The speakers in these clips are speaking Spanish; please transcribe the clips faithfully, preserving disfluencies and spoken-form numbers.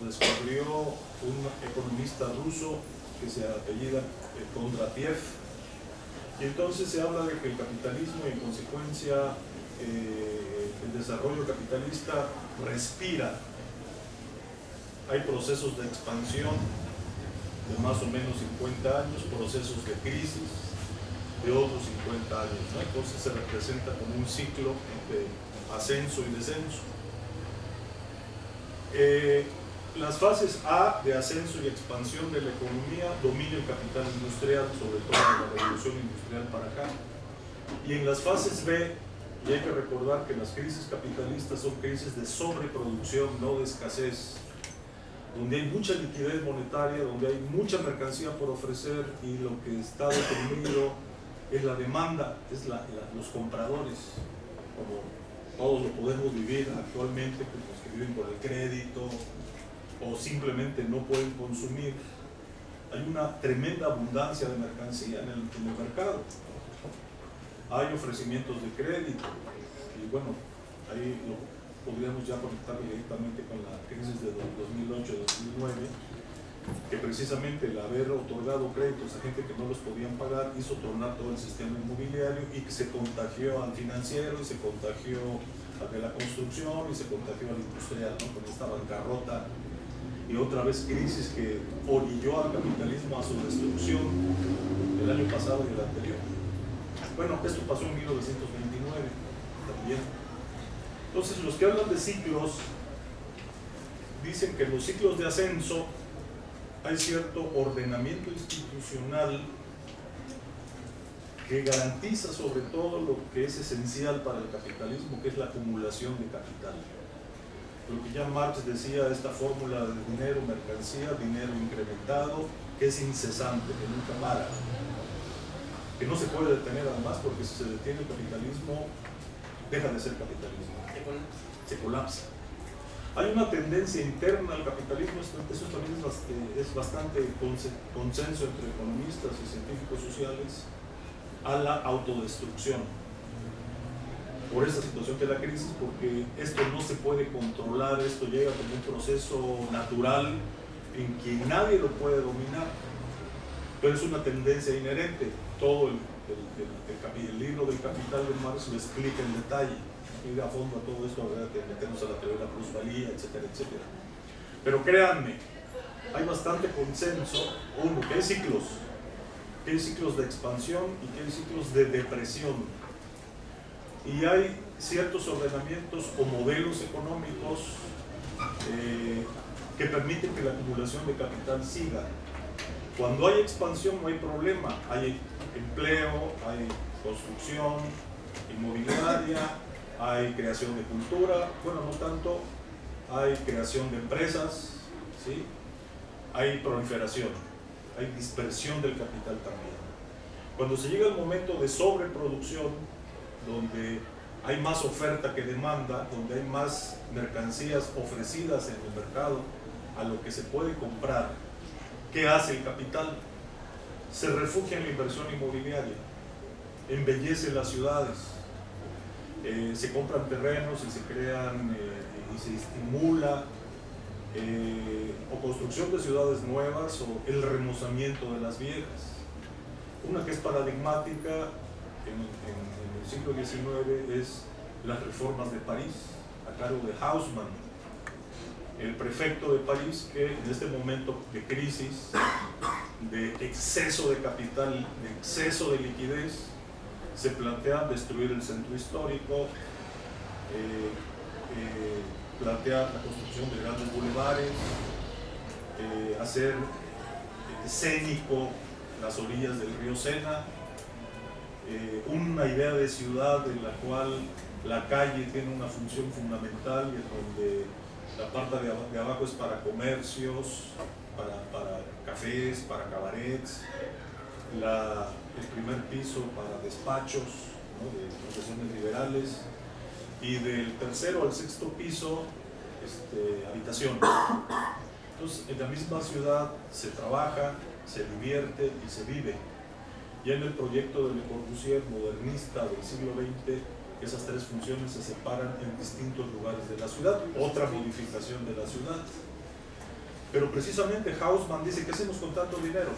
descubrió un economista ruso que se apellida Kondratiev, y entonces se habla de que el capitalismo y en consecuencia eh, el desarrollo capitalista respira. Hay procesos de expansión de más o menos cincuenta años, procesos de crisis de otros cincuenta años, ¿no? Entonces se representa como un ciclo de ascenso y descenso. Eh, las fases A de ascenso y expansión de la economía domina el capital industrial, sobre todo en la revolución industrial para acá. Y en las fases B, y hay que recordar que las crisis capitalistas son crisis de sobreproducción, no de escasez, donde hay mucha liquidez monetaria, donde hay mucha mercancía por ofrecer y lo que está deprimido es la demanda, es la, la, los compradores, como todos lo podemos vivir actualmente, pues los que viven por el crédito o simplemente no pueden consumir. Hay una tremenda abundancia de mercancía en el, en el mercado. Hay ofrecimientos de crédito y bueno, ahí lo podríamos ya conectar directamente con la crisis de dos mil ocho dos mil nueve, que precisamente el haber otorgado créditos a gente que no los podían pagar hizo tornar todo el sistema inmobiliario y que se contagió al financiero y se contagió al de la construcción y se contagió al industrial, ¿no? Con esta bancarrota y otra vez crisis que orilló al capitalismo a su destrucción el año pasado y el anterior. Bueno, esto pasó en mil novecientos veintinueve también. Entonces los que hablan de ciclos dicen que en los ciclos de ascenso hay cierto ordenamiento institucional que garantiza sobre todo lo que es esencial para el capitalismo, que es la acumulación de capital. Lo que ya Marx decía, esta fórmula de dinero, mercancía, dinero incrementado, que es incesante, que nunca para, que no se puede detener además, porque si se detiene el capitalismo, deja de ser capitalismo, se colapsa. Hay una tendencia interna al capitalismo, eso también es bastante, es bastante consenso entre economistas y científicos sociales, a la autodestrucción por esta situación de la crisis, porque esto no se puede controlar, esto llega como un proceso natural en que nadie lo puede dominar, pero es una tendencia inherente. Todo el, el, el, el, el libro del Capital de Marx lo explica en detalle, ir a fondo a todo esto, habrá que meternos a la teoría de la plusvalía, etcétera, etcétera. Pero créanme, hay bastante consenso, uno, que hay ciclos, que hay ciclos de expansión y que hay ciclos de depresión. Y hay ciertos ordenamientos o modelos económicos eh, que permiten que la acumulación de capital siga. Cuando hay expansión no hay problema, hay empleo, hay construcción inmobiliaria, hay creación de cultura, bueno, no tanto, hay creación de empresas, ¿sí? Hay proliferación, hay dispersión del capital también. Cuando se llega al momento de sobreproducción, donde hay más oferta que demanda, donde hay más mercancías ofrecidas en el mercado a lo que se puede comprar, ¿qué hace el capital? Se refugia en la inversión inmobiliaria, embellece las ciudades, eh, se compran terrenos y se crean eh, y se estimula eh, o construcción de ciudades nuevas o el remozamiento de las viejas. Una que es paradigmática en, en, en el siglo diecinueve es las reformas de París, a cargo de Haussmann, el prefecto de París, que en este momento de crisis, de exceso de capital, de exceso de liquidez, se plantea destruir el centro histórico, eh, eh, plantea la construcción de grandes bulevares, eh, hacer escénico las orillas del río Sena, eh, una idea de ciudad en la cual la calle tiene una función fundamental y en donde la parte de, de abajo es para comercios, para, para cafés, para cabarets, la, el primer piso para despachos, ¿no?, de profesiones liberales, y del tercero al sexto piso este, habitación. Entonces en la misma ciudad se trabaja, se divierte y se vive. Ya en el proyecto de Le Corbusier modernista del siglo veinte, esas tres funciones se separan en distintos lugares de la ciudad, otra modificación de la ciudad. Pero precisamente Haussmann dice, ¿qué hacemos con tanto dinero?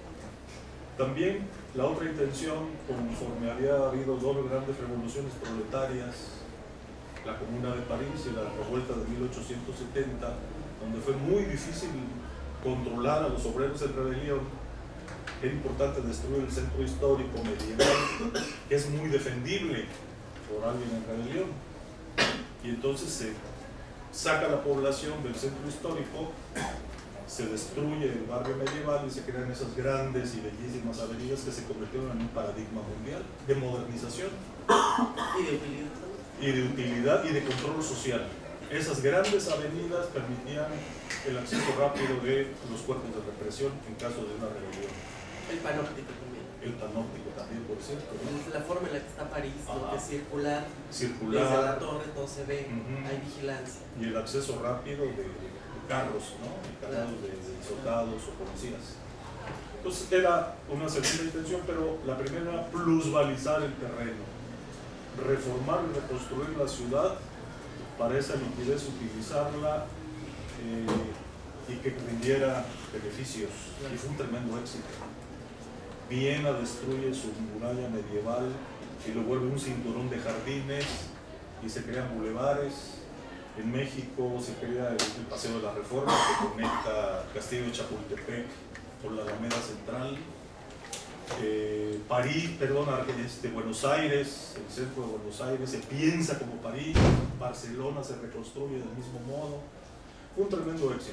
También la otra intención, conforme había habido dos grandes revoluciones proletarias, la Comuna de París y la Revuelta de mil ochocientos setenta, donde fue muy difícil controlar a los obreros en rebelión, era importante destruir el centro histórico medieval, que es muy defendible por alguien en rebelión. Y entonces se saca la población del centro histórico, se destruye el barrio medieval y se crean esas grandes y bellísimas avenidas que se convirtieron en un paradigma mundial de modernización y de utilidad, y de, utilidad y de control social. Esas grandes avenidas permitían el acceso rápido de los cuerpos de represión en caso de una rebelión. El panóptico también. El panóptico también, por cierto, ¿no? La forma en la que está París, ¿no? Que es circular, circular, desde la torre todo se ve, uh-huh. hay vigilancia. Y el acceso rápido de, de carros, ¿no? Y cargados de, de soldados o policías. Entonces era una segunda intención, pero la primera era plusvalizar el terreno, reformar y reconstruir la ciudad, para esa liquidez utilizarla eh, y que rindiera beneficios. Y fue un tremendo éxito. Viena destruye su muralla medieval y lo vuelve un cinturón de jardines y se crean bulevares. En México se crea el, el Paseo de la Reforma, que conecta Castillo de Chapultepec con la Alameda Central. Eh, París, perdón, este, Buenos Aires, el centro de Buenos Aires se piensa como París, Barcelona se reconstruye del mismo modo. Fue un tremendo éxito.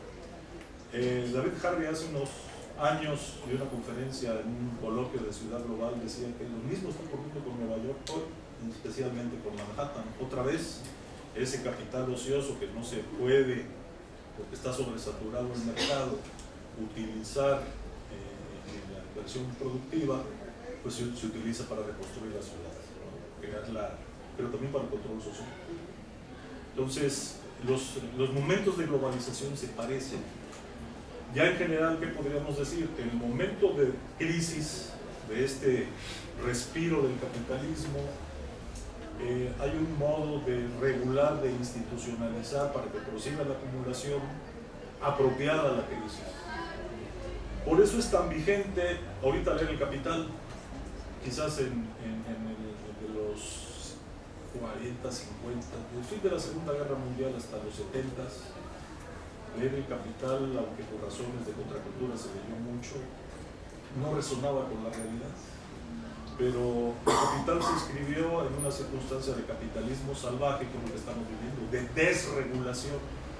Eh, David Harvey hace unos años dio una conferencia en un coloquio de Ciudad Global, decía que lo mismo está ocurriendo con Nueva York hoy, especialmente con Manhattan. Otra vez, ese capital ocioso que no se puede, porque está sobresaturado el mercado, utilizar eh, en la inversión productiva, pues se, se utiliza para reconstruir la ciudad, ¿no? Crearla, pero también para el control social. Entonces, los, los momentos de globalización se parecen. Ya en general, ¿qué podríamos decir? En el momento de crisis, de este respiro del capitalismo, eh, hay un modo de regular, de institucionalizar para que prosiga la acumulación apropiada a la crisis. Por eso es tan vigente ahorita leer El Capital, quizás en, en, en el, de los cuarenta, cincuenta, del fin de la Segunda Guerra Mundial hasta los setenta. Leer El Capital, aunque por razones de contracultura se leyó mucho, no resonaba con la realidad. Pero El Capital se escribió en una circunstancia de capitalismo salvaje, como lo que estamos viviendo, de desregulación.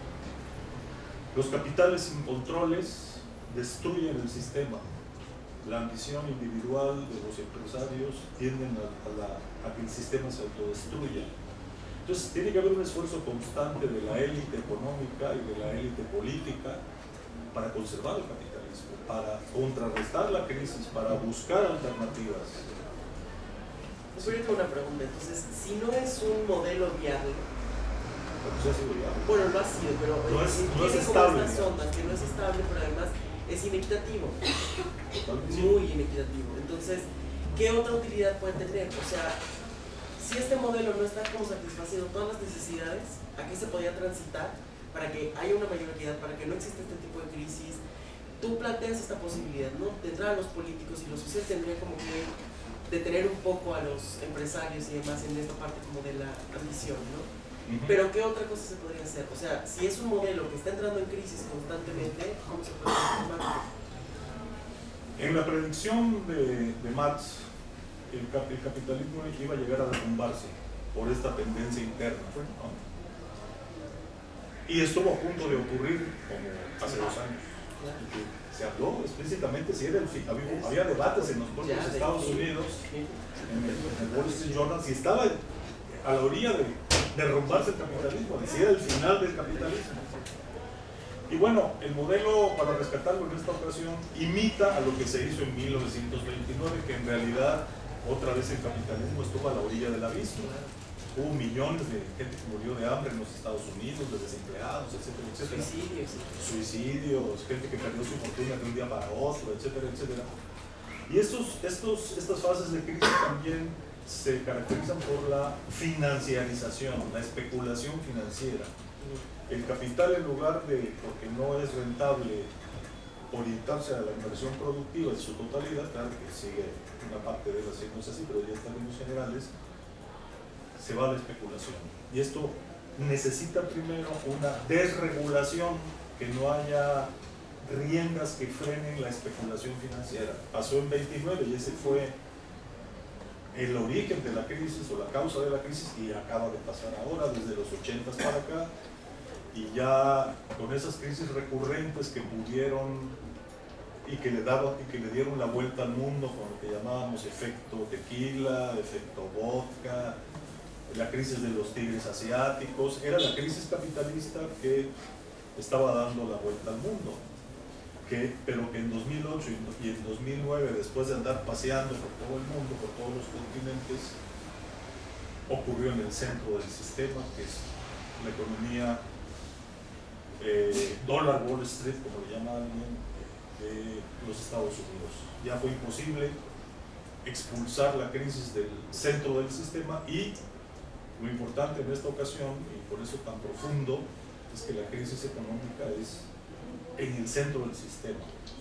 Los capitales sin controles destruyen el sistema. La ambición individual de los empresarios tienden a, a, la, a que el sistema se autodestruya. Entonces tiene que haber un esfuerzo constante de la élite económica y de la élite política para conservar el capitalismo, para contrarrestar la crisis, para buscar alternativas. Pues yo tengo una pregunta, entonces, si no es un modelo viable, Pues ha sido viable. bueno, lo ha sido, pero no es, tiene no es como estable, estas ondas, que no es estable, pero además es inequitativo, Totalmente. muy inequitativo. Entonces, ¿qué otra utilidad puede tener? O sea, si este modelo no está como satisfaciendo todas las necesidades, ¿a qué se podría transitar para que haya una mayor equidad, para que no exista este tipo de crisis? Tú planteas esta posibilidad, ¿no? De entrar a los políticos y los socios tendría como que detener un poco a los empresarios y demás en esta parte como de la ambición, ¿no? Uh-huh. Pero ¿qué otra cosa se podría hacer? O sea, si es un modelo que está entrando en crisis constantemente, ¿cómo se puede transformar? En la predicción de, de Marx, El, cap el capitalismo iba a llegar a derrumbarse por esta tendencia interna, ¿no? Y estuvo a punto de ocurrir como hace dos años. Se habló explícitamente, si era el fin, había, había debates en los propios Estados Unidos, en el, en el Wall Street Journal, si estaba a la orilla de derrumbarse el capitalismo, si era el final del capitalismo. Y bueno, el modelo, para rescatarlo en esta ocasión, imita a lo que se hizo en mil novecientos veintinueve, que en realidad otra vez el capitalismo estuvo a la orilla del abismo. Hubo millones de gente que murió de hambre en los Estados Unidos, de desempleados, etcétera, etcétera. Suicidios. Suicidios, gente que perdió su fortuna de un día para otro, etcétera, etcétera. Y estos, estos, estas fases de crisis también se caracterizan por la financiarización, la especulación financiera. el capital, en lugar de, porque no es rentable, orientarse a la inversión productiva en su totalidad, claro que sigue una parte de él haciéndose así, pero ya en términos generales, se va a la especulación. Y esto necesita primero una desregulación, que no haya riendas que frenen la especulación financiera. Pasó en veintinueve y ese fue el origen de la crisis o la causa de la crisis, y acaba de pasar ahora desde los ochentas para acá, y ya con esas crisis recurrentes que pudieron y que le daban y que le dieron la vuelta al mundo con lo que llamábamos efecto tequila, efecto vodka, la crisis de los tigres asiáticos, era la crisis capitalista que estaba dando la vuelta al mundo. Que, pero que en dos mil ocho y en dos mil nueve, después de andar paseando por todo el mundo, por todos los continentes, ocurrió en el centro del sistema, que es la economía eh, dólar Wall Street, como le llama alguien, de los Estados Unidos. Ya fue imposible expulsar la crisis del centro del sistema, y lo importante en esta ocasión, y por eso tan profundo, es que la crisis económica es en el centro del sistema,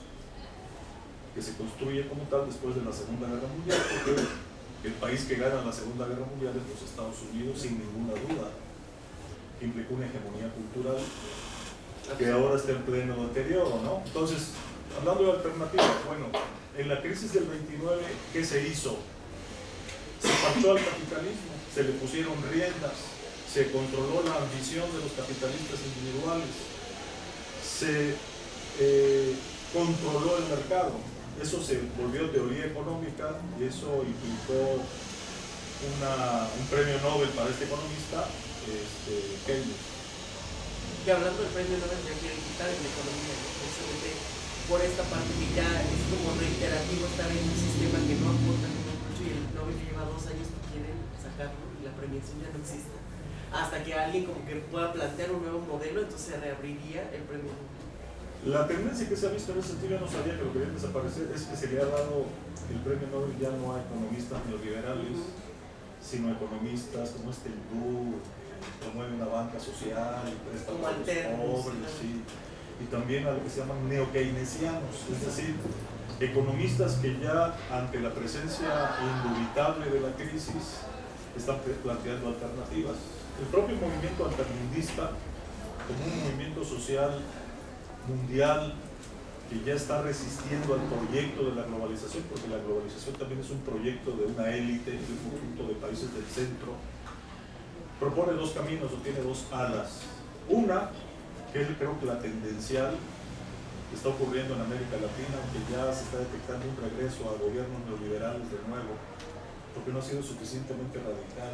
que se construye como tal después de la Segunda Guerra Mundial, porque el país que gana la Segunda Guerra Mundial es los Estados Unidos, sin ninguna duda, que implicó una hegemonía cultural que ahora está en pleno deterioro, ¿no? Entonces, hablando de alternativas, bueno, en la crisis del veintinueve, ¿qué se hizo? Se parchó al capitalismo, se le pusieron riendas, se controló la ambición de los capitalistas individuales, se eh, controló el mercado. Eso se volvió teoría económica, y eso implicó una, un premio Nobel para este economista, este, Keynes. Que hablando del premio Nobel ya quieren quitar en la economía, ¿no? Precisamente por esta parte que ya es como reiterativo estar en un sistema que no aporta como mucho, y el Nobel lleva dos años que quieren sacarlo y la premiación ya no existe. Hasta que alguien como que pueda plantear un nuevo modelo, entonces se reabriría el premio Nobel. La tendencia que se ha visto en ese sentido, yo no sabía que lo querían desaparecer, es que se le ha dado el premio Nobel ya no a economistas neoliberales, uh-huh. sino a economistas como este hindú, que promueve una banca social y presta a los pobres, sí. Y también a lo que se llaman neo-keynesianos, es decir, economistas que ya ante la presencia indubitable de la crisis están planteando alternativas. El propio movimiento altermundista, como un movimiento social mundial que ya está resistiendo al proyecto de la globalización, porque la globalización también es un proyecto de una élite, de un conjunto de países del centro, propone dos caminos o tiene dos alas. Una, que es creo que la tendencial que está ocurriendo en América Latina, aunque ya se está detectando un regreso a gobiernos neoliberales de nuevo, porque no ha sido suficientemente radical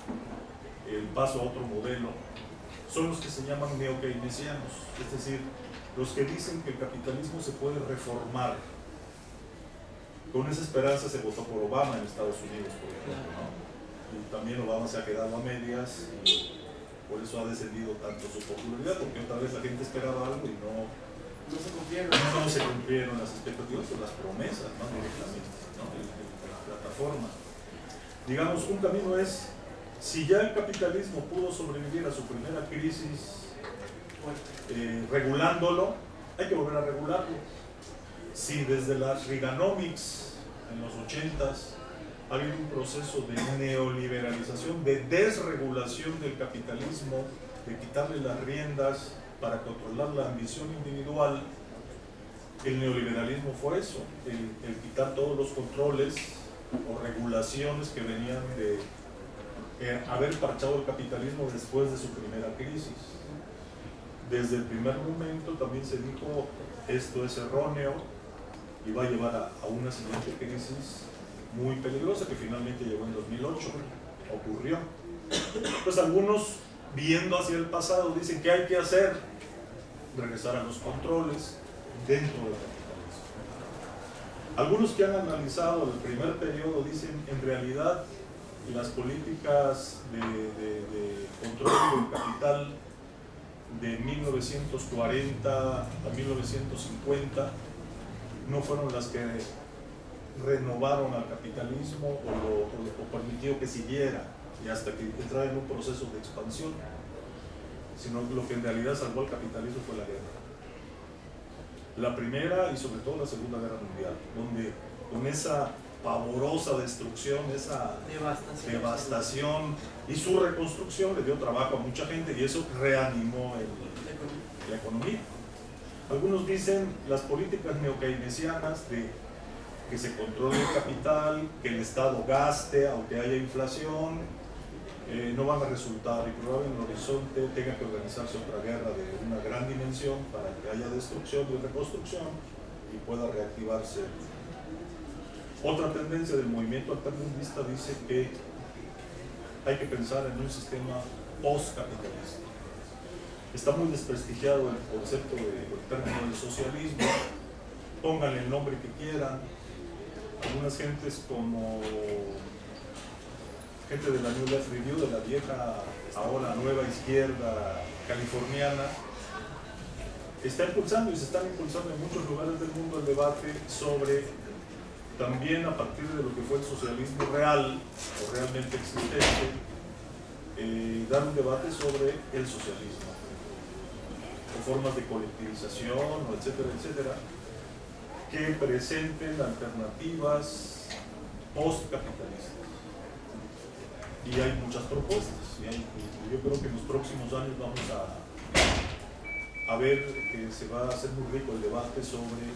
el paso a otro modelo, son los que se llaman neo-keynesianos, es decir, los que dicen que el capitalismo se puede reformar. Con esa esperanza se votó por Obama en Estados Unidos, por ejemplo, ¿no? Y también Obama se ha quedado a medias, y por eso ha descendido tanto su popularidad, porque otra vez la gente esperaba algo y no, no se cumplieron, no se cumplieron las expectativas o las promesas, ¿no? Directamente, ¿no? De, de, de la plataforma. Digamos, un camino es, si ya el capitalismo pudo sobrevivir a su primera crisis eh, regulándolo, hay que volver a regularlo. Si desde las Reaganomics en los ochentas ha habido un proceso de neoliberalización, de desregulación del capitalismo, de quitarle las riendas para controlar la ambición individual, el neoliberalismo fue eso, el, el quitar todos los controles o regulaciones que venían de eh, haber parchado el capitalismo después de su primera crisis. Desde el primer momento también se dijo, esto es erróneo y va a llevar a, a una siguiente crisis muy peligrosa, que finalmente llegó en dos mil ocho, ocurrió. Pues algunos, viendo hacia el pasado, dicen que hay que hacer, regresar a los controles dentro del capitalismo. Algunos que han analizado el primer periodo dicen, en realidad, las políticas de, de, de control del capital de mil novecientos cuarenta a mil novecientos cincuenta no fueron las que renovaron al capitalismo o, lo, o, o permitió que siguiera, y hasta que entrara en un proceso de expansión. sino lo que en realidad salvó al capitalismo fue la guerra. La primera y sobre todo la Segunda Guerra Mundial, donde con esa pavorosa destrucción, esa devastación, devastación y su reconstrucción le dio trabajo a mucha gente y eso reanimó el, la economía. Algunos dicen las políticas neokeynesianas de que se controle el capital, que el Estado gaste aunque haya inflación, eh, no van a resultar y probablemente en el horizonte tenga que organizarse otra guerra de una gran dimensión para que haya destrucción y reconstrucción y pueda reactivarse. Otra tendencia del movimiento altermundista dice que hay que pensar en un sistema post-capitalista. Está muy desprestigiado el concepto de, el término de socialismo, pónganle el nombre que quieran. Algunas gentes como gente de la New Left Review, de la vieja, ahora nueva izquierda californiana, está impulsando y se están impulsando en muchos lugares del mundo el debate sobre, también a partir de lo que fue el socialismo real o realmente existente, eh, dar un debate sobre el socialismo, o formas de colectivización, o etcétera, etcétera, que presenten alternativas post-capitalistas. Y hay muchas propuestas, y hay, y yo creo que en los próximos años vamos a, a ver que se va a hacer muy rico el debate sobre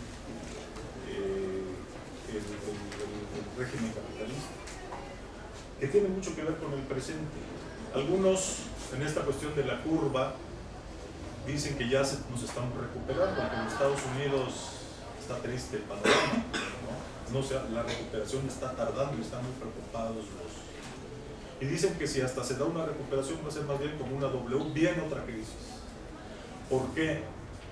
eh, el, el, el, el régimen capitalista, que tiene mucho que ver con el presente. Algunos, en esta cuestión de la curva, dicen que ya se, nos estamos recuperando, porque en Estados Unidos está triste el panorama, ¿no? No sea, la recuperación está tardando y están muy preocupados los... Y dicen que si hasta se da una recuperación va a ser más bien como una W, bien otra crisis. ¿Por qué?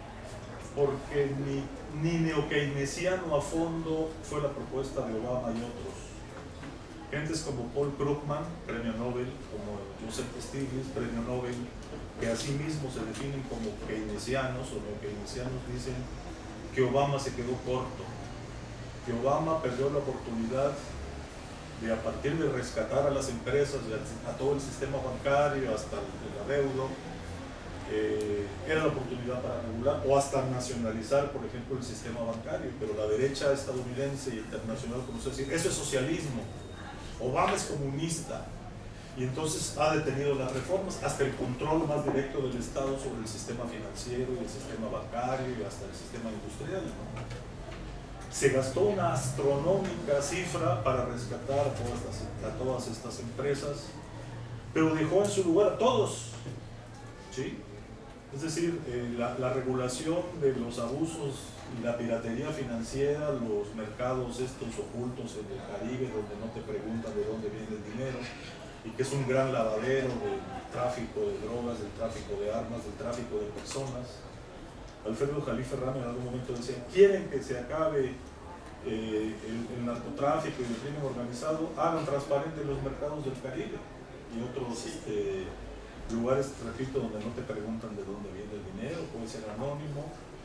Porque ni, ni neokeynesiano a fondo fue la propuesta de Obama y otros. Gentes como Paul Krugman, premio Nobel, como Joseph Stiglitz, premio Nobel, que así mismo se definen como keynesianos o neokeynesianos, dicen que Obama se quedó corto, que Obama perdió la oportunidad de, a partir de rescatar a las empresas, a, a todo el sistema bancario, hasta el, el adeudo, eh, era la oportunidad para regular o hasta nacionalizar, por ejemplo, el sistema bancario. Pero la derecha estadounidense y internacional comenzó a decir, eso es socialismo, Obama es comunista, y entonces ha detenido las reformas, hasta el control más directo del Estado sobre el sistema financiero y el sistema bancario y hasta el sistema industrial, ¿no? Se gastó una astronómica cifra para rescatar a todas, las, a todas estas empresas, pero dejó en su lugar a todos, ¿sí? Es decir, eh, la, la regulación de los abusos y la piratería financiera, los mercados estos ocultos en el Caribe, donde no te preguntan de dónde viene el dinero, y que es un gran lavadero del tráfico de drogas, del tráfico de armas, del tráfico de personas. Alfredo Jalife Rame en algún momento decía, quieren que se acabe eh, el, el narcotráfico y el crimen organizado, hagan transparentes los mercados del Caribe y otros este, lugares, repito, donde no te preguntan de dónde viene el dinero, puede ser anónimo,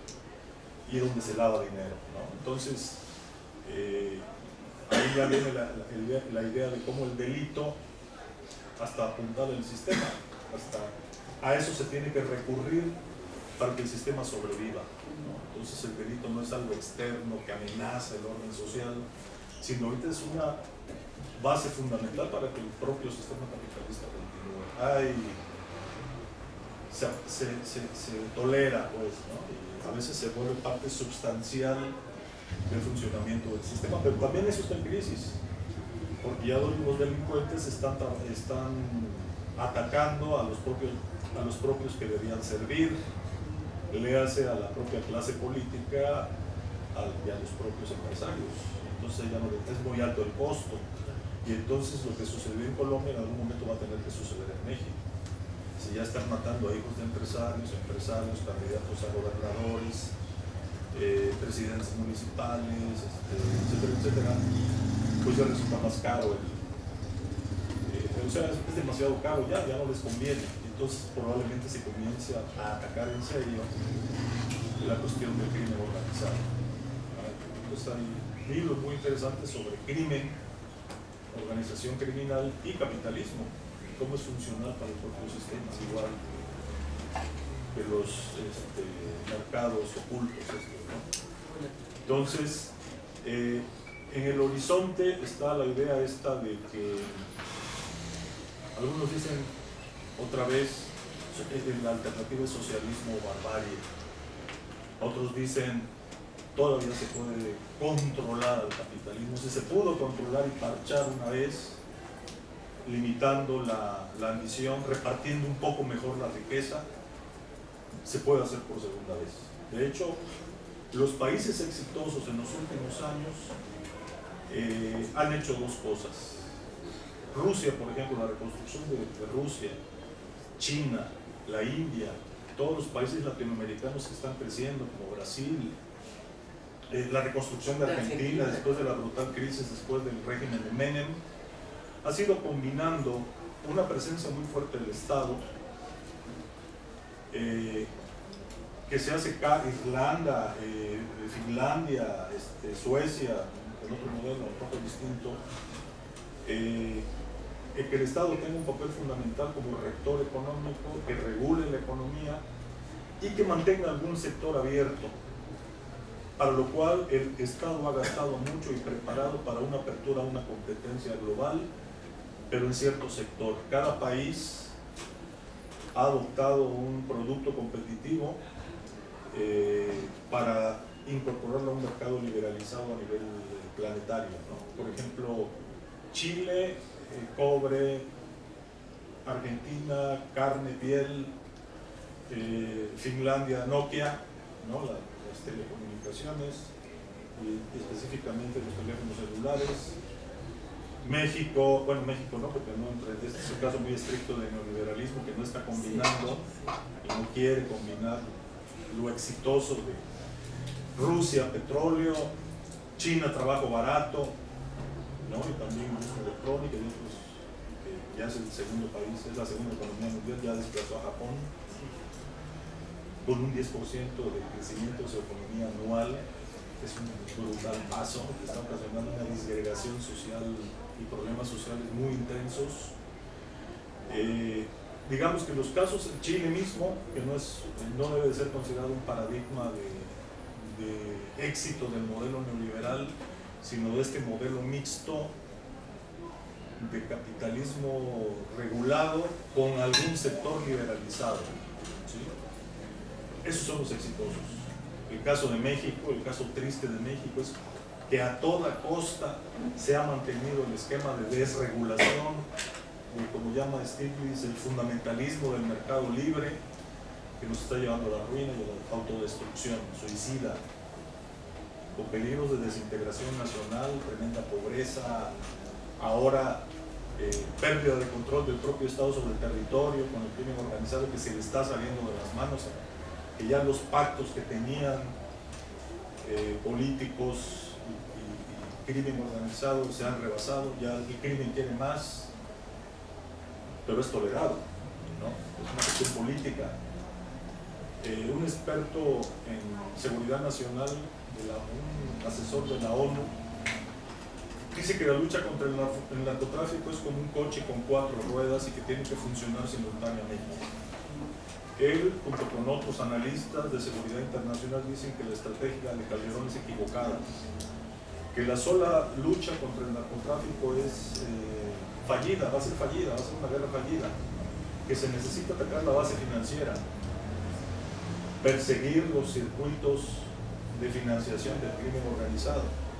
y donde se lava dinero, ¿no? Entonces, eh, ahí ya viene la, la, la idea de cómo el delito hasta apuntar el sistema, hasta a eso se tiene que recurrir para que el sistema sobreviva, ¿no? Entonces el delito no es algo externo que amenaza el orden social, sino ahorita es una base fundamental para que el propio sistema capitalista continúe. Hay, se, se, se, se tolera, pues, ¿no? Y a veces se vuelve parte sustancial del funcionamiento del sistema, pero también eso está en crisis, porque ya los delincuentes están, están atacando a los propios, a los propios que debían servir, le hace a la propia clase política a, y a los propios empresarios. Entonces ya no, es muy alto el costo, y entonces lo que sucedió en Colombia en algún momento va a tener que suceder en México. Si ya están matando a hijos de empresarios, empresarios, candidatos a gobernadores, eh, presidentes municipales, este, etcétera, etcétera, pues ya resulta más caro. El, eh, o sea, es, es demasiado caro ya, ya no les conviene. Entonces probablemente se comience a, a atacar en serio la cuestión del crimen organizado. Entonces hay libros muy interesantes sobre crimen, organización criminal y capitalismo, cómo es funcional para el propio sistema. Igual que los este, mercados ocultos. Estos, ¿no? Entonces, eh, en el horizonte está la idea esta de que algunos dicen otra vez la alternativa es socialismo o barbarie, otros dicen todavía se puede controlar al capitalismo. Si se pudo controlar y parchar una vez, limitando la, la ambición, repartiendo un poco mejor la riqueza, se puede hacer por segunda vez. De hecho, los países exitosos en los últimos años eh, han hecho dos cosas. Rusia, por ejemplo, la reconstrucción de, de Rusia, China, la India, todos los países latinoamericanos que están creciendo, como Brasil, eh, la reconstrucción de Argentina, Argentina después de la brutal crisis, después del régimen de Menem, ha sido combinando una presencia muy fuerte del Estado, eh, que se hace acá, Irlanda, eh, Finlandia, este, Suecia, en otro modelo un poco distinto, eh, eh, que el Estado tenga un papel fundamental como rector económico, que regule la economía y que mantenga algún sector abierto, para lo cual el Estado ha gastado mucho y preparado para una apertura a una competencia global, pero en cierto sector. Cada país ha adoptado un producto competitivo eh, para incorporarlo a un mercado liberalizado a nivel planetario, ¿no? Por ejemplo, Chile, eh, cobre, Argentina, carne, piel, eh, Finlandia, Nokia, ¿no? La, las telecomunicaciones, y específicamente los teléfonos celulares. México, bueno, México no, porque no entra, este es un caso muy estricto de neoliberalismo que no está combinando y no quiere combinar lo exitoso de Rusia, petróleo, China, trabajo barato, ¿no? Y también industria electrónica, y otros, que ya es el segundo país, es la segunda economía mundial, ya desplazó a Japón con un diez por ciento de crecimiento de su economía anual. Es un brutal paso que está ocasionando una disgregación social y problemas sociales muy intensos. Eh, digamos que los casos en Chile mismo, que no, es, no debe de ser considerado un paradigma de, de éxito del modelo neoliberal, sino de este modelo mixto de capitalismo regulado con algún sector liberalizado, ¿sí? Esos son los exitosos. El caso de México, el caso triste de México es que a toda costa se ha mantenido el esquema de desregulación, de, como llama Stiglitz, el fundamentalismo del mercado libre, que nos está llevando a la ruina y a la autodestrucción suicida, con peligros de desintegración nacional, tremenda pobreza, ahora eh, pérdida de control del propio Estado sobre el territorio, con el crimen organizado que se le está saliendo de las manos, que ya los pactos que tenían eh, políticos y, y, y crimen organizado se han rebasado, ya el crimen tiene más, pero es tolerado, ¿no? Es una cuestión política. Eh, un experto en seguridad nacional, de la, un asesor de la ONU, dice que la lucha contra el, el narcotráfico es como un coche con cuatro ruedas y que tiene que funcionar simultáneamente. Él, junto con otros analistas de seguridad internacional, dicen que la estrategia de Calderón es equivocada, que la sola lucha contra el narcotráfico es eh, fallida, va a ser fallida, va a ser una guerra fallida, que se necesita atacar la base financiera, perseguir los circuitos de financiación del crimen organizado,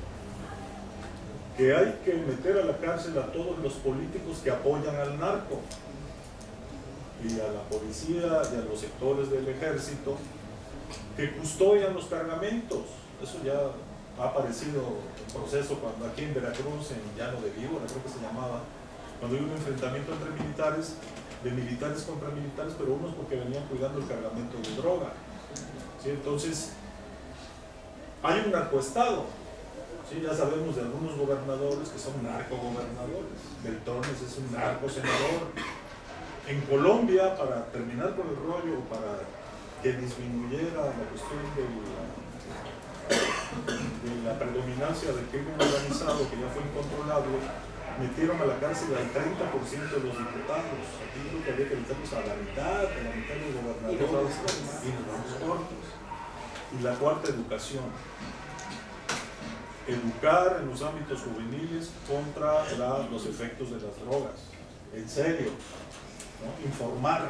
que hay que meter a la cárcel a todos los políticos que apoyan al narco, y a la policía y a los sectores del ejército que custodian los cargamentos. Eso ya ha aparecido en proceso cuando aquí en Veracruz, en Llano de Víbora, creo que se llamaba, cuando hubo un enfrentamiento entre militares, de militares contra militares, pero unos porque venían cuidando el cargamento de droga, ¿sí? Entonces hay un narcoestado, ¿sí? Ya sabemos de algunos gobernadores que son narcogobernadores. Beltrones es un narcosenador. En Colombia, para terminar con el rollo, para que disminuyera la cuestión de la, de la predominancia del crimen organizado, que ya fue incontrolable, metieron a la cárcel al treinta por ciento de los diputados. Aquí creo que había que meterlos a la mitad, a la mitad de los gobernadores, y nos vamos cortos. Y la cuarta, educación. Educar en los ámbitos juveniles contra la, los efectos de las drogas. En serio, ¿no? Informar.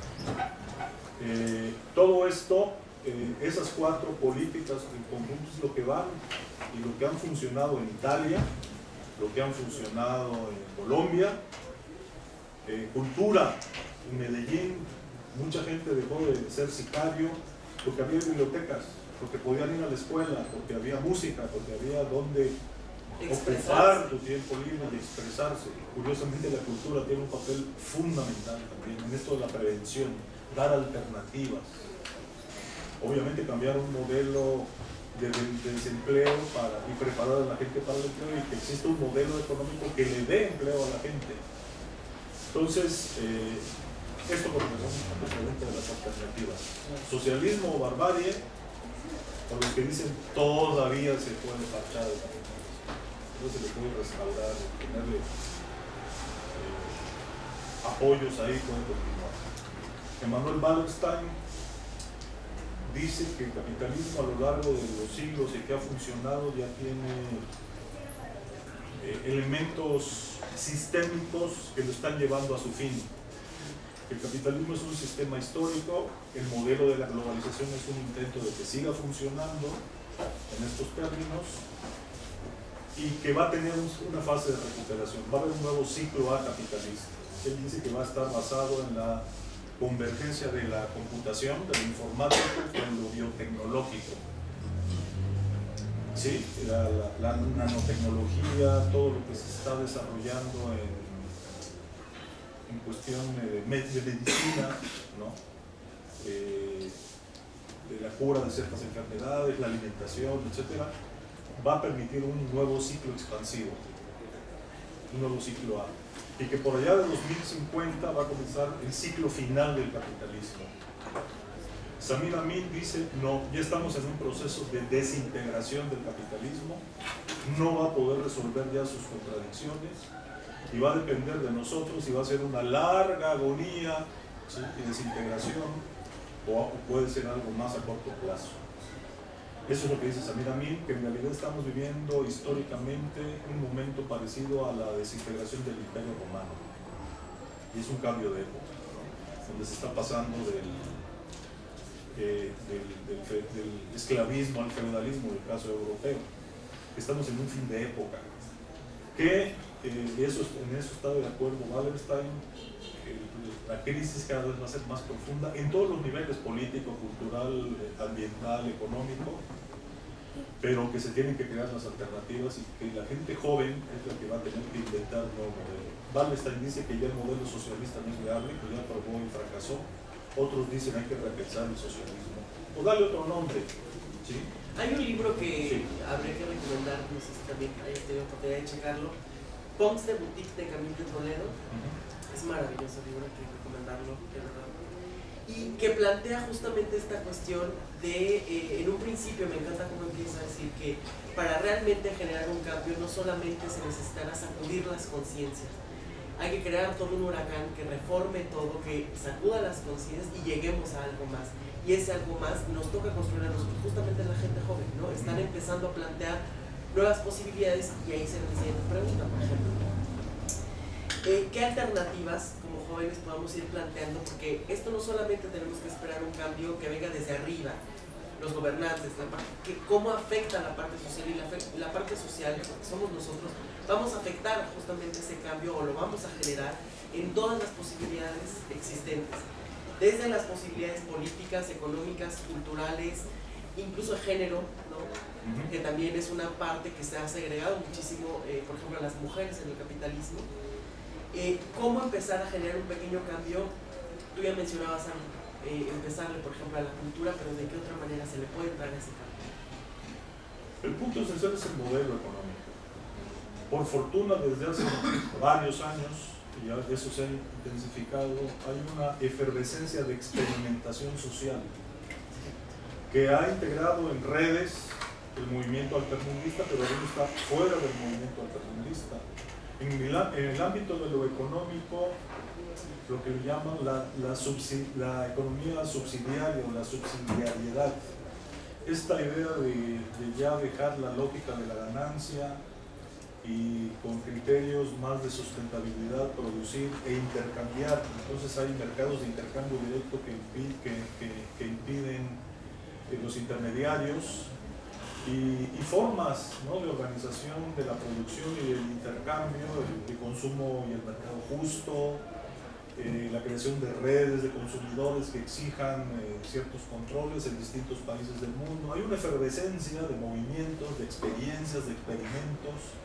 Eh, todo esto, eh, esas cuatro políticas en conjunto es lo que van y lo que han funcionado en Italia, lo que han funcionado en Colombia. Eh, cultura, en Medellín, mucha gente dejó de ser sicario porque había bibliotecas, porque podían ir a la escuela, porque había música, porque había donde ocupar tu tiempo libre y expresarse. Curiosamente la cultura tiene un papel fundamental también en esto de la prevención, dar alternativas. Obviamente cambiar un modelo de, de, de desempleo para, y preparar a la gente para el empleo, y que exista un modelo económico que le dé empleo a la gente. Entonces, eh, esto por lo menos es la pregunta de las alternativas. Socialismo o barbarie, por los que dicen todavía se puede parchar el capitalismo, no se le puede respaldar, tenerle eh, apoyos ahí, puede continuar. Emmanuel Wallerstein dice que el capitalismo a lo largo de los siglos y que ha funcionado ya tiene eh, elementos sistémicos que lo están llevando a su fin. El capitalismo es un sistema histórico, el modelo de la globalización es un intento de que siga funcionando en estos términos y que va a tener una fase de recuperación, va a haber un nuevo ciclo A capitalista. Él dice que va a estar basado en la convergencia de la computación, de lo informático con lo biotecnológico. Sí, la, la, la nanotecnología, todo lo que se está desarrollando en en cuestión de, med de medicina, ¿no? eh, de la cura de ciertas enfermedades, la alimentación, etcétera, va a permitir un nuevo ciclo expansivo, un nuevo ciclo A, y que por allá de dos mil cincuenta va a comenzar el ciclo final del capitalismo. Samir Amin dice, no, ya estamos en un proceso de desintegración del capitalismo, no va a poder resolver ya sus contradicciones, y va a depender de nosotros y va a ser una larga agonía, ¿sí? Y desintegración, o puede ser algo más a corto plazo. Eso es lo que dice Samir Amin, que en realidad estamos viviendo históricamente un momento parecido a la desintegración del Imperio Romano, y es un cambio de época, ¿no? Donde se está pasando del, eh, del, del, del esclavismo al feudalismo, en el caso europeo. Estamos en un fin de época que Eh, eso, en eso está de acuerdo Wallerstein. Eh, la crisis cada vez va a ser más profunda en todos los niveles, político, cultural, ambiental, económico, pero que se tienen que crear las alternativas y que la gente joven es la que va a tener que inventar un nuevo modelo. Wallerstein dice que ya el modelo socialista no es viable, que ya probó y fracasó. Otros dicen hay que repensar el socialismo o darle otro nombre, ¿sí? Hay un libro que sí. habría que recomendar, no sé si también hayas tenido oportunidad de checarlo, Punks de Boutique de Camille de Toledo. Uh-huh. Es maravilloso libro, hay que recomendarlo, de verdad. Y que plantea justamente esta cuestión de, eh, en un principio me encanta cómo empieza a decir que para realmente generar un cambio no solamente se necesitará sacudir las conciencias, hay que crear todo un huracán que reforme todo, que sacuda las conciencias y lleguemos a algo más. Y ese algo más nos toca construir a nosotros, justamente la gente joven, ¿no? Están empezando a plantear nuevas posibilidades y ahí se nos siguiente pregunta, por ejemplo. Eh, ¿Qué alternativas como jóvenes podemos ir planteando? Porque esto no solamente tenemos que esperar un cambio que venga desde arriba, los gobernantes, la parte, que, cómo afecta la parte social y la, la parte social, porque somos nosotros, vamos a afectar justamente ese cambio o lo vamos a generar en todas las posibilidades existentes, desde las posibilidades políticas, económicas, culturales, incluso el género, ¿no? Uh-huh. Que también es una parte que se ha segregado muchísimo, eh, por ejemplo, a las mujeres en el capitalismo. Eh, ¿Cómo empezar a generar un pequeño cambio? Tú ya mencionabas algo, eh, empezarle, por ejemplo, a la cultura, pero ¿de qué otra manera se le puede entrar a ese cambio? El punto esencial es el modelo económico. Por fortuna, desde hace varios años, y ya eso se ha intensificado, hay una efervescencia de experimentación social que ha integrado en redes el movimiento altermundista, pero ahora está fuera del movimiento altermundista. En el, en el ámbito de lo económico, lo que le llaman la, la, subsidi la economía subsidiaria o la subsidiariedad. Esta idea de, de ya dejar la lógica de la ganancia y con criterios más de sustentabilidad producir e intercambiar. Entonces hay mercados de intercambio directo que, impi que, que, que impiden eh, los intermediarios y, y formas, ¿no?, de organización de la producción y el intercambio, el, el consumo y el mercado justo, eh, la creación de redes de consumidores que exijan eh, ciertos controles en distintos países del mundo. Hay una efervescencia de movimientos, de experiencias, de experimentos,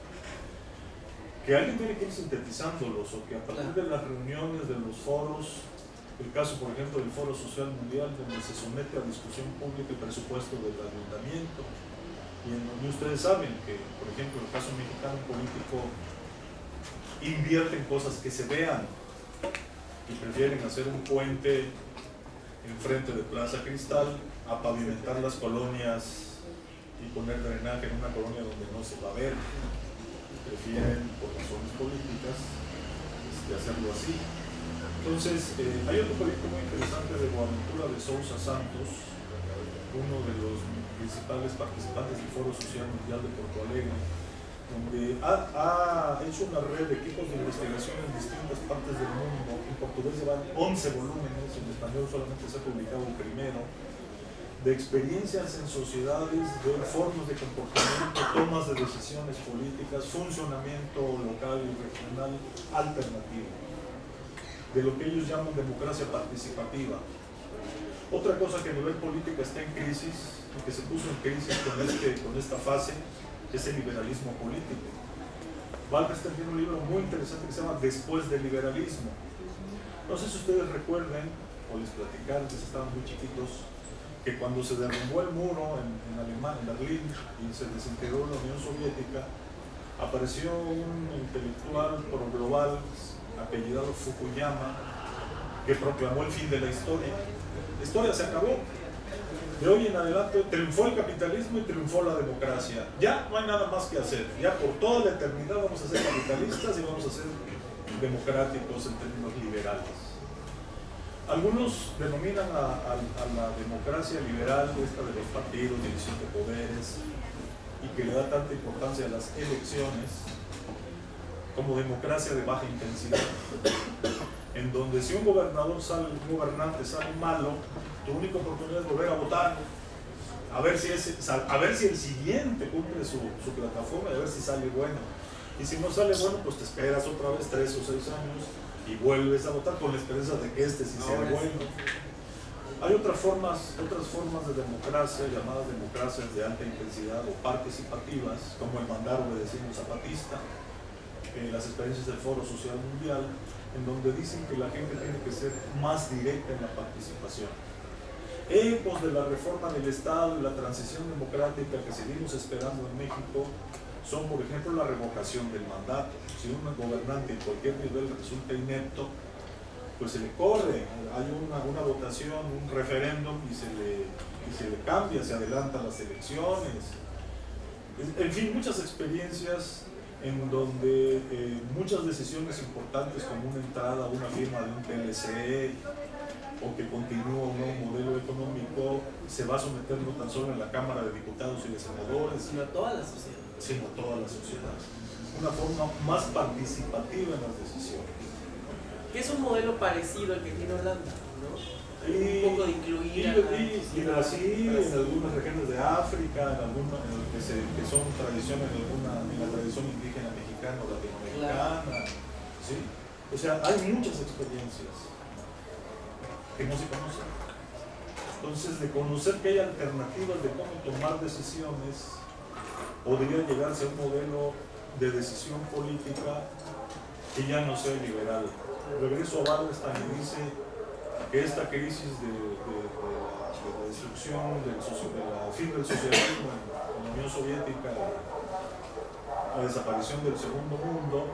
que alguien tiene que ir sintetizándolos, o que a partir de las reuniones, de los foros, el caso por ejemplo del Foro Social Mundial, donde se somete a discusión pública el presupuesto del ayuntamiento, y en donde ustedes saben que, por ejemplo, en el caso mexicano, un político invierte en cosas que se vean, y prefieren hacer un puente enfrente de Plaza Cristal a pavimentar las colonias y poner drenaje en una colonia donde no se va a ver. Prefieren, por razones políticas, este, hacerlo así. Entonces, eh, hay otro proyecto muy interesante de Boaventura de Sousa Santos, uno de los principales participantes del Foro Social Mundial de Porto Alegre, donde ha, ha hecho una red de equipos de investigación en distintas partes del mundo. En portugués llevan once volúmenes, en español solamente se ha publicado el primero, de experiencias en sociedades, de formas de comportamiento, tomas de decisiones políticas, funcionamiento local y regional alternativo, de lo que ellos llaman democracia participativa. Otra cosa que a nivel política está en crisis, y que se puso en crisis con, este, con esta fase, es el liberalismo político. Wallerstein tiene un libro muy interesante que se llama Después del liberalismo. No sé si ustedes recuerden, o les platicaron que estaban muy chiquitos, que cuando se derrumbó el muro en, en Alemania, en Berlín, y se desintegró la Unión Soviética, apareció un intelectual pro-global apellidado Fukuyama, que proclamó el fin de la historia. La historia se acabó. De hoy en adelante triunfó el capitalismo y triunfó la democracia. Ya no hay nada más que hacer. Ya por toda la eternidad vamos a ser capitalistas y vamos a ser democráticos en términos liberales. Algunos denominan a, a, a la democracia liberal, esta de los partidos, división de poderes, y que le da tanta importancia a las elecciones, como democracia de baja intensidad, en donde si un gobernador sale, un gobernante sale malo, tu única oportunidad es volver a votar, a ver si, ese, a ver si el siguiente cumple su, su plataforma y a ver si sale bueno. Y si no sale bueno, pues te esperas otra vez tres o seis años y vuelves a votar con la esperanza de que este sí sea Ahora bueno. Sí. Hay otras formas, otras formas de democracia, llamadas democracias de alta intensidad o participativas, como el mandar obedeciendo zapatista, eh, las experiencias del Foro Social Mundial, en donde dicen que la gente tiene que ser más directa en la participación. Ecos de la reforma del Estado y la transición democrática que seguimos esperando en México son, por ejemplo, la revocación del mandato. Si un gobernante en cualquier nivel resulta inepto, pues se le corre, hay una, una votación, un referéndum y se, le, y se le cambia, se adelantan las elecciones. En fin, muchas experiencias en donde eh, muchas decisiones importantes, como una entrada, una firma de un T L C o que continúa un nuevo modelo económico, se va a someter no tan solo en la Cámara de Diputados y de Senadores, Sino a toda la sociedad. sino a toda la sociedad. Una forma más participativa en las decisiones. Que es un modelo parecido al que tiene Holanda, ¿no? Y, un poco de incluir y, a, y, y Brasil, en algunas regiones de África, en algunas en que, se, que son tradiciones en, alguna, en la tradición indígena mexicana o latinoamericana, claro. ¿Sí? O sea, hay muchas experiencias que no se conocen. Entonces, de conocer que hay alternativas de cómo tomar decisiones, podría llegarse a un modelo de decisión política que ya no sea liberal. Regreso a Wallerstein y dice que esta crisis de, de, de, de la destrucción del de la fin del socialismo en, en la Unión Soviética, la desaparición del segundo mundo,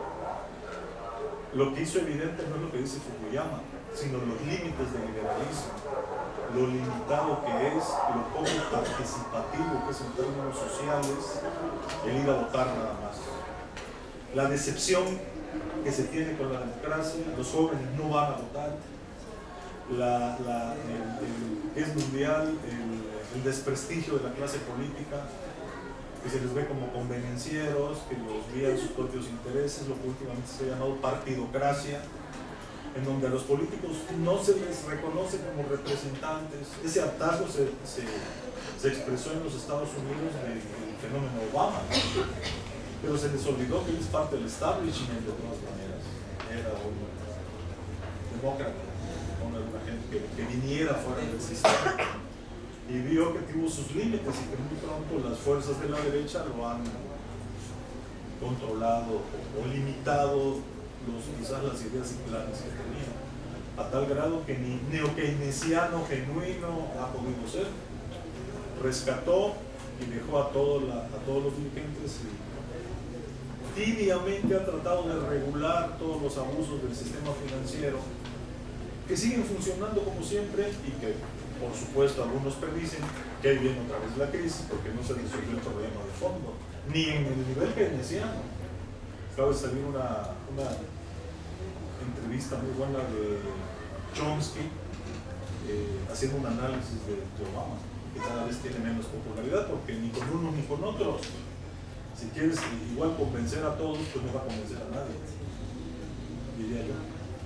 lo que hizo evidente no es lo que dice Fukuyama, sino los límites del liberalismo, lo limitado que es, lo poco participativo que es en términos sociales el ir a votar nada más. la decepción que se tiene con la democracia, los jóvenes no van a votar, la, la, el, el, es mundial el, el desprestigio de la clase política, que se les ve como convenencieros, que los guían sus propios intereses, lo que últimamente se ha llamado partidocracia, en donde a los políticos no se les reconoce como representantes. Ese hartazgo se, se, se expresó en los Estados Unidos del, del fenómeno Obama, pero se les olvidó que él es parte del establishment de todas maneras. Era un demócrata, una, una gente que, que viniera fuera del sistema, y vio que tuvo sus límites y que muy pronto las fuerzas de la derecha lo han controlado o, o limitado los, quizás las ideas y planes que tenía, a tal grado que ni neokeynesiano genuino ha podido ser. Rescató y dejó a, todo la, a todos los dirigentes y tibiamente ha tratado de regular todos los abusos del sistema financiero que siguen funcionando como siempre y que, por supuesto, algunos predicen que ahí viene otra vez la crisis porque no se resolvió el problema de fondo, ni en el nivel keynesiano. Acaba de salir una, una entrevista muy buena de Chomsky eh, haciendo un análisis de, de Obama, que cada vez tiene menos popularidad porque ni con uno ni con otros. Si quieres igual convencer a todos, pues no va a convencer a nadie, diría yo.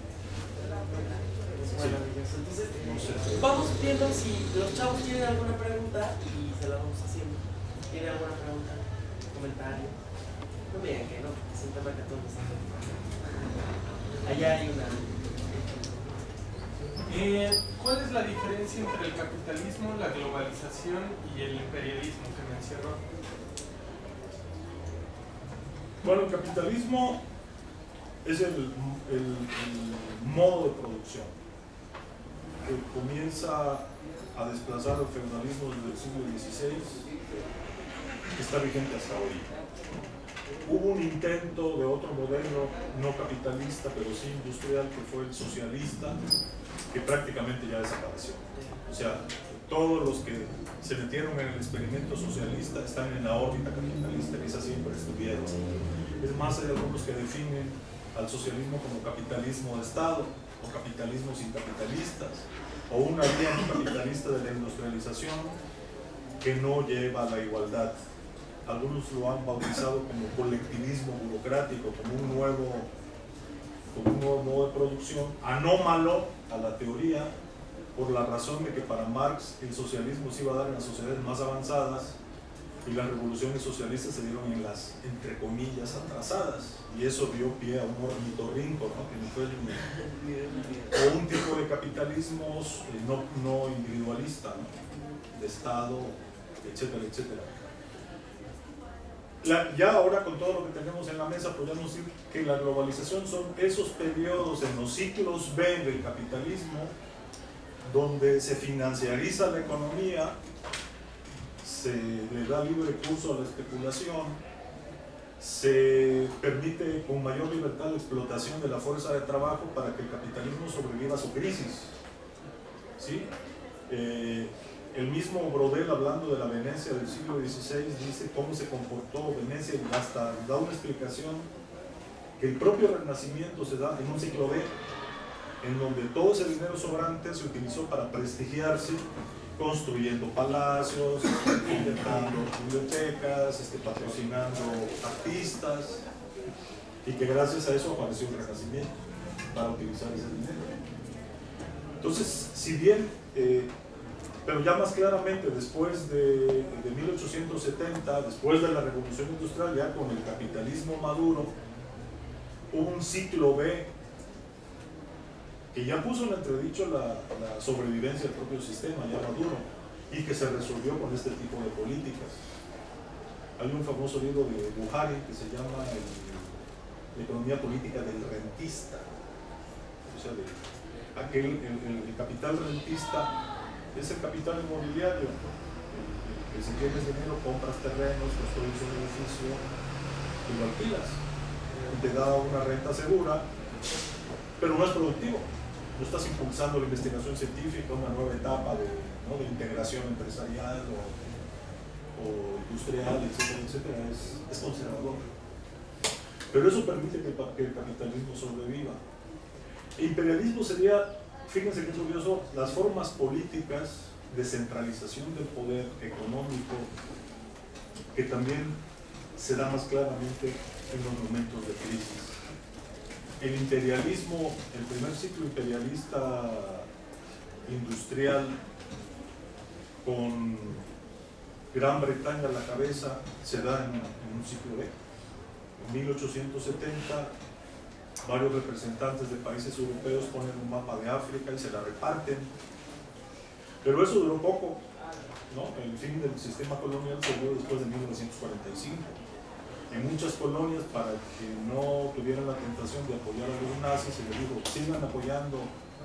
Sí. Entonces, no sé. vamos viendo si los chavos tienen alguna pregunta y se la vamos haciendo. ¿Tienen alguna pregunta? ¿Comentario? No me digan que no, porque es un tema que a todos nos afecta. Allá hay una. Eh, ¿Cuál es la diferencia entre el capitalismo, la globalización y el imperialismo que mencionó? Bueno, el capitalismo es el, el, el modo de producción que comienza a desplazar el feudalismo desde el siglo dieciséis, que está vigente hasta hoy. Hubo un intento de otro modelo no capitalista, pero sí industrial, que fue el socialista, que prácticamente ya desapareció. O sea, todos los que se metieron en el experimento socialista están en la órbita capitalista, que esa siempre estuvieron. Es más, hay algunos que definen al socialismo como capitalismo de Estado, o capitalismo sin capitalistas, o una vía capitalista de la industrialización que no lleva a la igualdad. Algunos lo han bautizado como colectivismo burocrático, como un nuevo, como un nuevo modo de producción, anómalo a la teoría, por la razón de que para Marx el socialismo se iba a dar en las sociedades más avanzadas y las revoluciones socialistas se dieron en las, entre comillas, atrasadas, y eso dio pie a un ornitorrinco, ¿no? Que no fue el, o un tipo de capitalismos eh, no, no individualista, ¿no? De Estado, etcétera, etcétera. La, ya ahora con todo lo que tenemos en la mesa podemos decir que la globalización son esos periodos en los ciclos B del capitalismo donde se financiariza la economía, se le da libre curso a la especulación, se permite con mayor libertad la explotación de la fuerza de trabajo para que el capitalismo sobreviva a su crisis, ¿sí? Eh, el mismo Brodel, hablando de la Venecia del siglo dieciséis, dice cómo se comportó Venecia y hasta da una explicación que el propio Renacimiento se da en un ciclo B, en donde todo ese dinero sobrante se utilizó para prestigiarse, construyendo palacios, inventando bibliotecas, este, patrocinando artistas, y que gracias a eso apareció el Renacimiento para utilizar ese dinero. Entonces, si bien, eh, pero ya más claramente después de, de mil ochocientos setenta, después de la Revolución Industrial, ya con el capitalismo maduro, hubo un ciclo B que ya puso en entredicho la, la sobrevivencia del propio sistema, ya maduro, y que se resolvió con este tipo de políticas. Hay un famoso libro de Buhari que se llama el, la economía política del rentista, o sea, de aquel, el, el, el capital rentista es el capital inmobiliario, que si tienes dinero compras terrenos, construyes un edificio y lo alquilas, y te da una renta segura, pero no es productivo. No estás impulsando la investigación científica, una nueva etapa de, ¿no? de integración empresarial o, o industrial, etcétera, etcétera. Es, es conservador. Pero eso permite que, que el capitalismo sobreviva. El imperialismo sería, fíjense qué curioso, las formas políticas de centralización del poder económico que también se da más claramente en los momentos de crisis. El imperialismo, el primer ciclo imperialista industrial con Gran Bretaña a la cabeza se da en, en un ciclo B. En mil ochocientos setenta, varios representantes de países europeos ponen un mapa de África y se la reparten. Pero eso duró poco, ¿no? El fin del sistema colonial se dio después de mil novecientos cuarenta y cinco. En muchas colonias, para que no tuvieran la tentación de apoyar a los nazis, se les dijo, sigan apoyando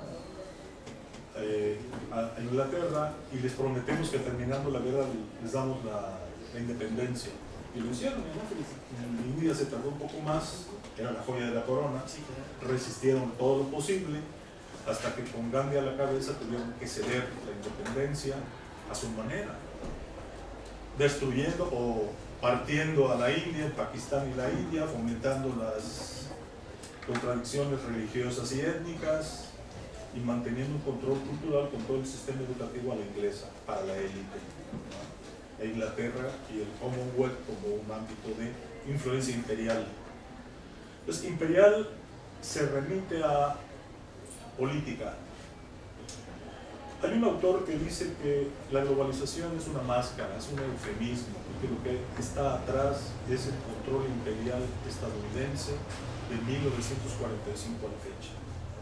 eh, a Inglaterra y les prometemos que terminando la guerra les damos la, la independencia. Y lo hicieron, ¿no? En India se tardó un poco más, era la joya de la corona, resistieron todo lo posible, hasta que con Gandhi a la cabeza tuvieron que ceder la independencia a su manera, destruyendo o partiendo a la India, el Pakistán y la India, fomentando las contradicciones religiosas y étnicas y manteniendo un control cultural con todo el sistema educativo a la inglesa, para la élite, ¿no? E Inglaterra y el Commonwealth como un ámbito de influencia imperial. Entonces, imperial se remite a política. Hay un autor que dice que la globalización es una máscara, es un eufemismo, que lo que está atrás es el control imperial estadounidense de mil novecientos cuarenta y cinco a la fecha.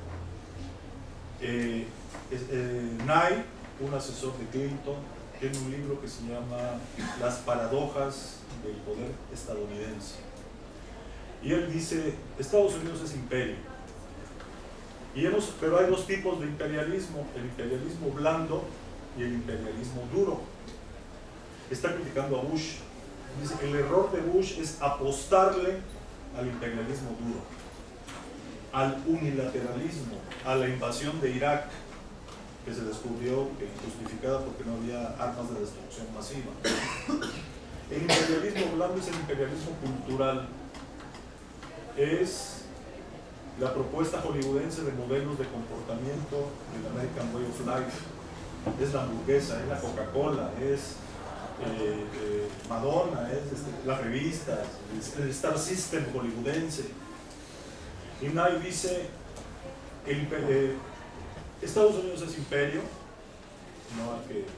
Eh, eh, Nye, un asesor de Clinton, tiene un libro que se llama Las paradojas del poder estadounidense. Y él dice, Estados Unidos es imperio. Y hemos, pero hay dos tipos de imperialismo, el imperialismo blando y el imperialismo duro. Está criticando a Bush. Dice que el error de Bush es apostarle al imperialismo duro, al unilateralismo, a la invasión de Irak, que se descubrió que injustificada porque no había armas de destrucción masiva. El imperialismo blando es el imperialismo cultural. Es la propuesta hollywoodense de modelos de comportamiento del American Way of Life. Es la hamburguesa, es la Coca-Cola, es eh, eh, Madonna, es este, las revistas, el Star System hollywoodense. Y Nye dice, el, eh, Estados Unidos es imperio, no hay que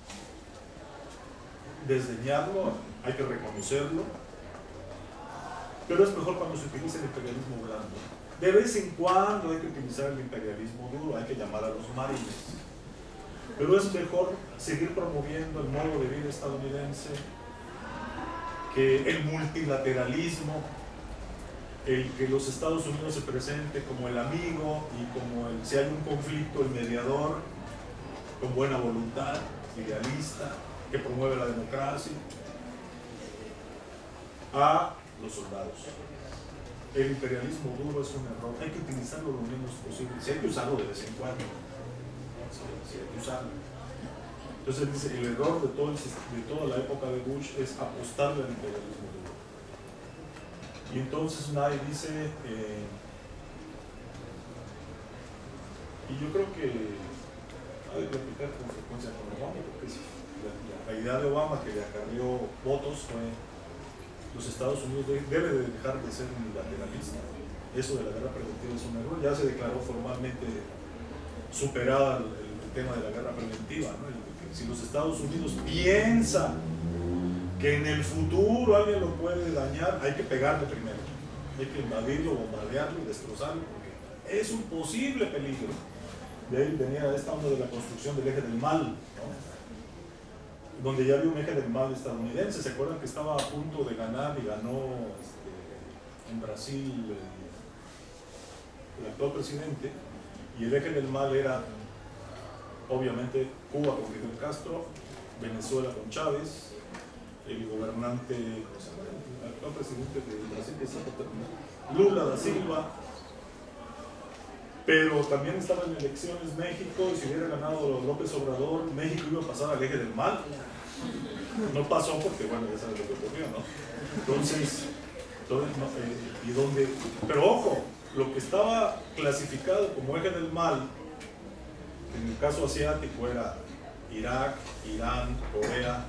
desdeñarlo, hay que reconocerlo, pero es mejor cuando se utiliza el imperialismo blando. De vez en cuando hay que utilizar el imperialismo duro, hay que llamar a los marines. Pero es mejor seguir promoviendo el modo de vida estadounidense que el multilateralismo, el que los Estados Unidos se presente como el amigo y como el, si hay un conflicto, el mediador, con buena voluntad, idealista, que promueve la democracia, a los soldados. El imperialismo duro es un error, hay que utilizarlo lo menos posible, si hay que usarlo de vez en cuando, si sí, hay que usarlo. Entonces dice, el error de, todo el, de toda la época de Bush es apostarle al imperialismo duro. Y entonces Nye dice, eh, y yo creo que hay que replicar con frecuencia con Obama, porque es la, la idea de Obama que le acarrió votos fue los Estados Unidos de, debe de dejar de ser unilateralista. Eso de la guerra preventiva es un error. Ya se declaró formalmente superada el, el tema de la guerra preventiva, ¿no? El, el, si los Estados Unidos piensan que en el futuro alguien lo puede dañar, hay que pegarle primero. Hay que invadirlo, bombardearlo y destrozarlo, porque es un posible peligro. De ahí venía esta onda de la construcción del eje del mal, ¿no? Donde ya había un eje del mal estadounidense. ¿Se acuerdan que estaba a punto de ganar y ganó este, en Brasil el, el actual presidente? Y el eje del mal era, obviamente, Cuba con Fidel Castro, Venezuela con Chávez, el gobernante, ¿cómo se llama? El actual presidente de Brasil, que es Lula da Silva. Pero también estaba en elecciones México, y si hubiera ganado López Obrador, México iba a pasar al eje del mal. No pasó porque, bueno, ya sabes lo que ocurrió, ¿no? Entonces, Entonces, no, eh, y donde, pero ojo, lo que estaba clasificado como eje del mal, en el caso asiático era Irak, Irán, Corea,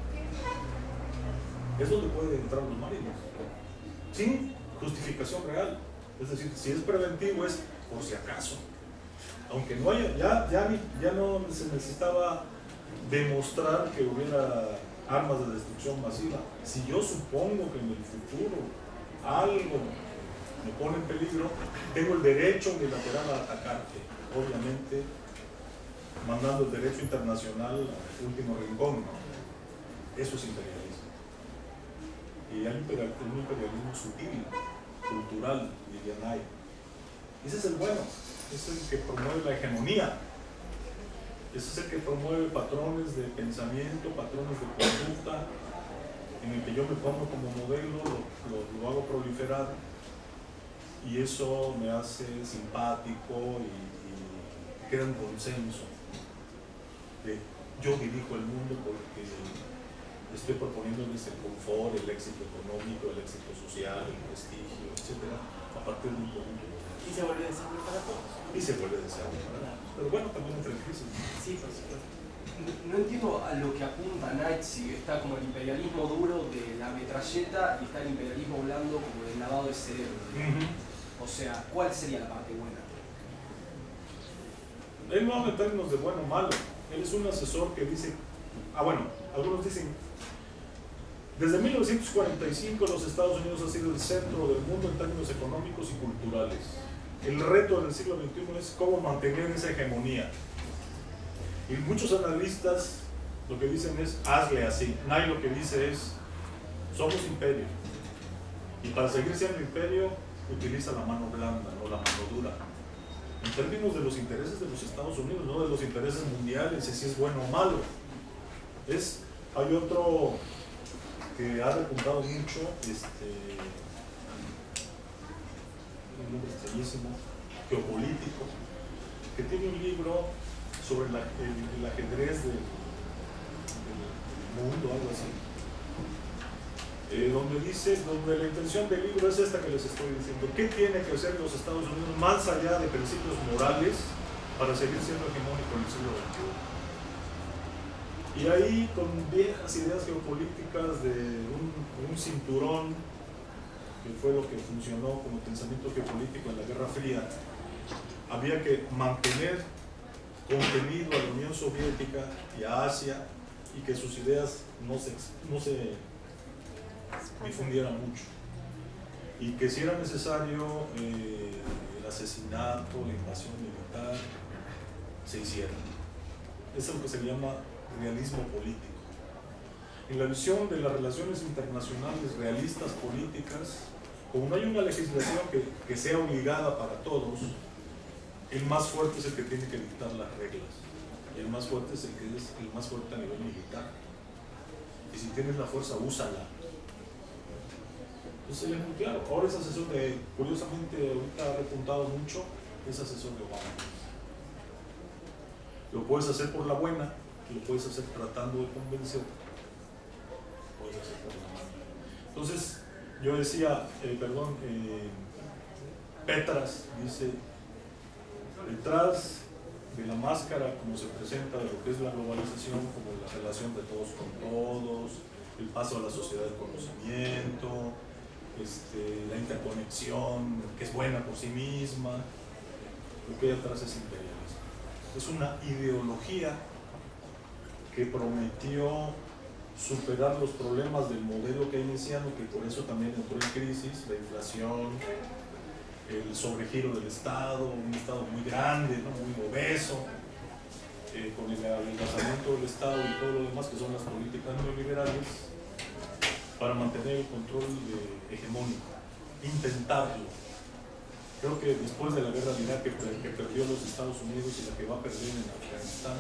es donde pueden entrar los marinos, sin justificación real. Es decir, si es preventivo es por si acaso. Aunque no haya, ya, ya, ya no se necesitaba demostrar que hubiera armas de destrucción masiva. Si yo supongo que en el futuro algo me pone en peligro, tengo el derecho unilateral a atacarte, obviamente mandando el derecho internacional al último rincón, ¿no? Eso es imperialismo. Y hay un imperialismo sutil, cultural, diría Nay. Ese es el bueno, ese es el que promueve la hegemonía. Ese es el que promueve patrones de pensamiento, patrones de conducta, en el que yo me pongo como modelo, lo, lo, lo hago proliferar, y eso me hace simpático y, y queda un consenso de yo dirijo el mundo porque estoy proponiéndoles el confort, el éxito económico, el éxito social, el prestigio, etcétera, a partir de un punto. Y se vuelve deseable para todos. Y se vuelve deseable para todos. Pero bueno, también entra en crisis. Sí, por supuesto. No entiendo a lo que apunta Nietzsche. Está como el imperialismo duro de la metralleta y está el imperialismo blando como del lavado de cerebro. Uh-huh. O sea, ¿cuál sería la parte buena? Él no habla en términos de bueno o malo. Él es un asesor que dice, ah bueno, algunos dicen, desde mil novecientos cuarenta y cinco los Estados Unidos han sido el centro del mundo en términos económicos y culturales. El reto del siglo veintiuno es cómo mantener esa hegemonía. Y muchos analistas lo que dicen es, hazle así. Nay lo que dice es, somos imperio. Y para seguir siendo imperio, utiliza la mano blanda, no la mano dura. En términos de los intereses de los Estados Unidos, no de los intereses mundiales, si es bueno o malo. Es, hay otro que ha repuntado mucho, este, un nombre extrañísimo, geopolítico, que tiene un libro sobre la, el, el ajedrez del, del mundo, algo así, eh, donde dice, donde la intención del libro es esta que les estoy diciendo: ¿qué tiene que hacer los Estados Unidos más allá de principios morales para seguir siendo hegemónico en el siglo veintiuno? Y ahí, con viejas ideas geopolíticas de un, un cinturón, que fue lo que funcionó como pensamiento geopolítico en la Guerra Fría, había que mantener contenido a la Unión Soviética y a Asia, y que sus ideas no se, no se difundieran mucho. Y que si era necesario eh, el asesinato, la invasión militar, se hiciera. Eso es lo que se llama realismo político. En la visión de las relaciones internacionales realistas políticas, como no hay una legislación que, que sea obligada para todos, el más fuerte es el que tiene que dictar las reglas, y el más fuerte es el que es el más fuerte a nivel militar. Y si tienes la fuerza, úsala. Entonces es muy claro. Ahora es asesor de, curiosamente ahorita ha repuntado mucho, es asesor de Obama. Lo puedes hacer por la buena, lo puedes hacer tratando de convencer, puedes hacer por la mala. Entonces, yo decía, eh, perdón, eh, Petras dice, detrás de la máscara como se presenta de lo que es la globalización, como la relación de todos con todos, el paso a la sociedad del conocimiento, este, la interconexión que es buena por sí misma, lo que hay atrás es imperialismo. Es una ideología que prometió superar los problemas del modelo keynesiano, que por eso también entró en crisis, la inflación, el sobregiro del Estado, un Estado muy grande, ¿no? Muy obeso, eh, con el adelgazamiento del Estado y todo lo demás que son las políticas neoliberales, para mantener el control de, hegemónico, intentarlo. Creo que después de la guerra de Irak que, que perdió los Estados Unidos y la que va a perder en Afganistán,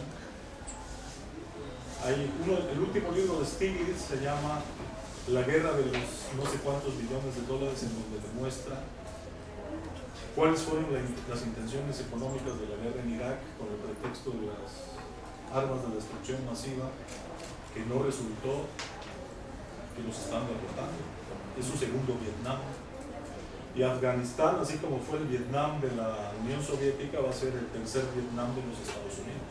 hay uno, el último libro de Stiglitz se llama La guerra de los no sé cuántos billones de dólares, en donde demuestra cuáles fueron la, las intenciones económicas de la guerra en Irak con el pretexto de las armas de destrucción masiva, que no resultó, que los están derrotando. Es su segundo Vietnam. Y Afganistán, así como fue el Vietnam de la Unión Soviética, va a ser el tercer Vietnam de los Estados Unidos.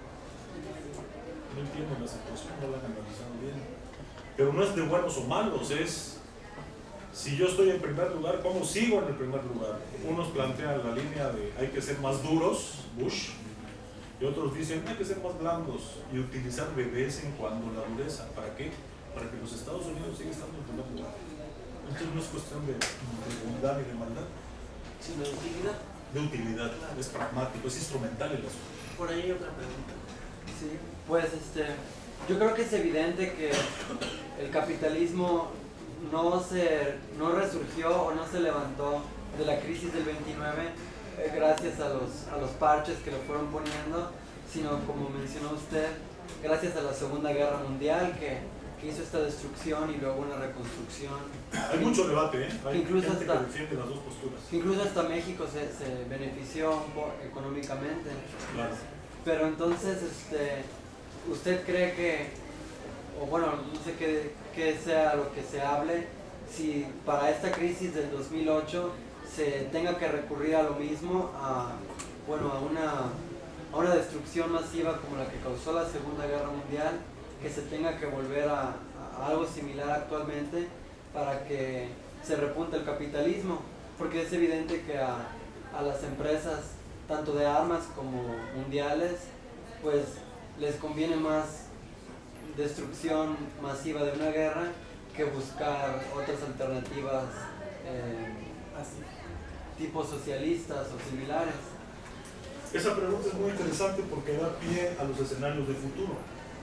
No entiendo la situación, no la han analizado bien. Pero no es de buenos o malos, es si yo estoy en primer lugar, ¿cómo sigo en el primer lugar? Unos plantean la línea de hay que ser más duros, Bush, y otros dicen hay que ser más blandos y utilizar de vez en cuando la dureza. ¿Para qué? Para que los Estados Unidos sigan estando en primer lugar. Entonces no es cuestión de, de bondad ni de maldad, sino de utilidad. De utilidad, claro. Es pragmático, es instrumental el asunto. Por ahí hay otra pregunta. Sí, pues este, yo creo que es evidente que el capitalismo no, se, no resurgió o no se levantó de la crisis del veintinueve eh, gracias a los, a los parches que lo fueron poniendo, sino como mencionó usted, gracias a la Segunda Guerra Mundial que hizo esta destrucción y luego una reconstrucción. Hay mucho debate, ¿eh? Hay incluso gente hasta, que defiende las dos posturas. Incluso hasta México se, se benefició un poco económicamente. Claro. Pero entonces, este, ¿usted cree que, o bueno, no sé qué, qué sea lo que se hable, si para esta crisis del dos mil ocho se tenga que recurrir a lo mismo, a, bueno, a una, a una destrucción masiva como la que causó la Segunda Guerra Mundial, que se tenga que volver a, a algo similar actualmente para que se repunte el capitalismo? Porque es evidente que a, a las empresas, tanto de armas como mundiales, pues les conviene más destrucción masiva de una guerra que buscar otras alternativas eh, tipo socialistas o similares. Esa pregunta es muy interesante porque da pie a los escenarios de futuro.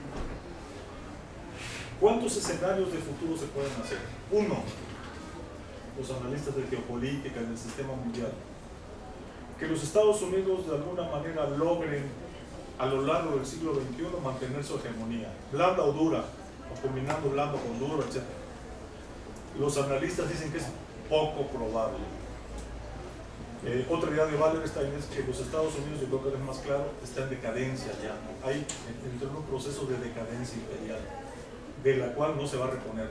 ¿Cuántos escenarios de futuro se pueden hacer? Uno, los analistas de geopolítica en el sistema mundial, que los Estados Unidos de alguna manera logren a lo largo del siglo veintiuno mantener su hegemonía, blanda o dura, o combinando blando con duro, etcétera. Los analistas dicen que es poco probable. Eh, otra idea de Wallerstein es que los Estados Unidos, yo creo que es más claro, está en decadencia ya. Hay entró en un proceso de decadencia imperial, de la cual no se va a reponer.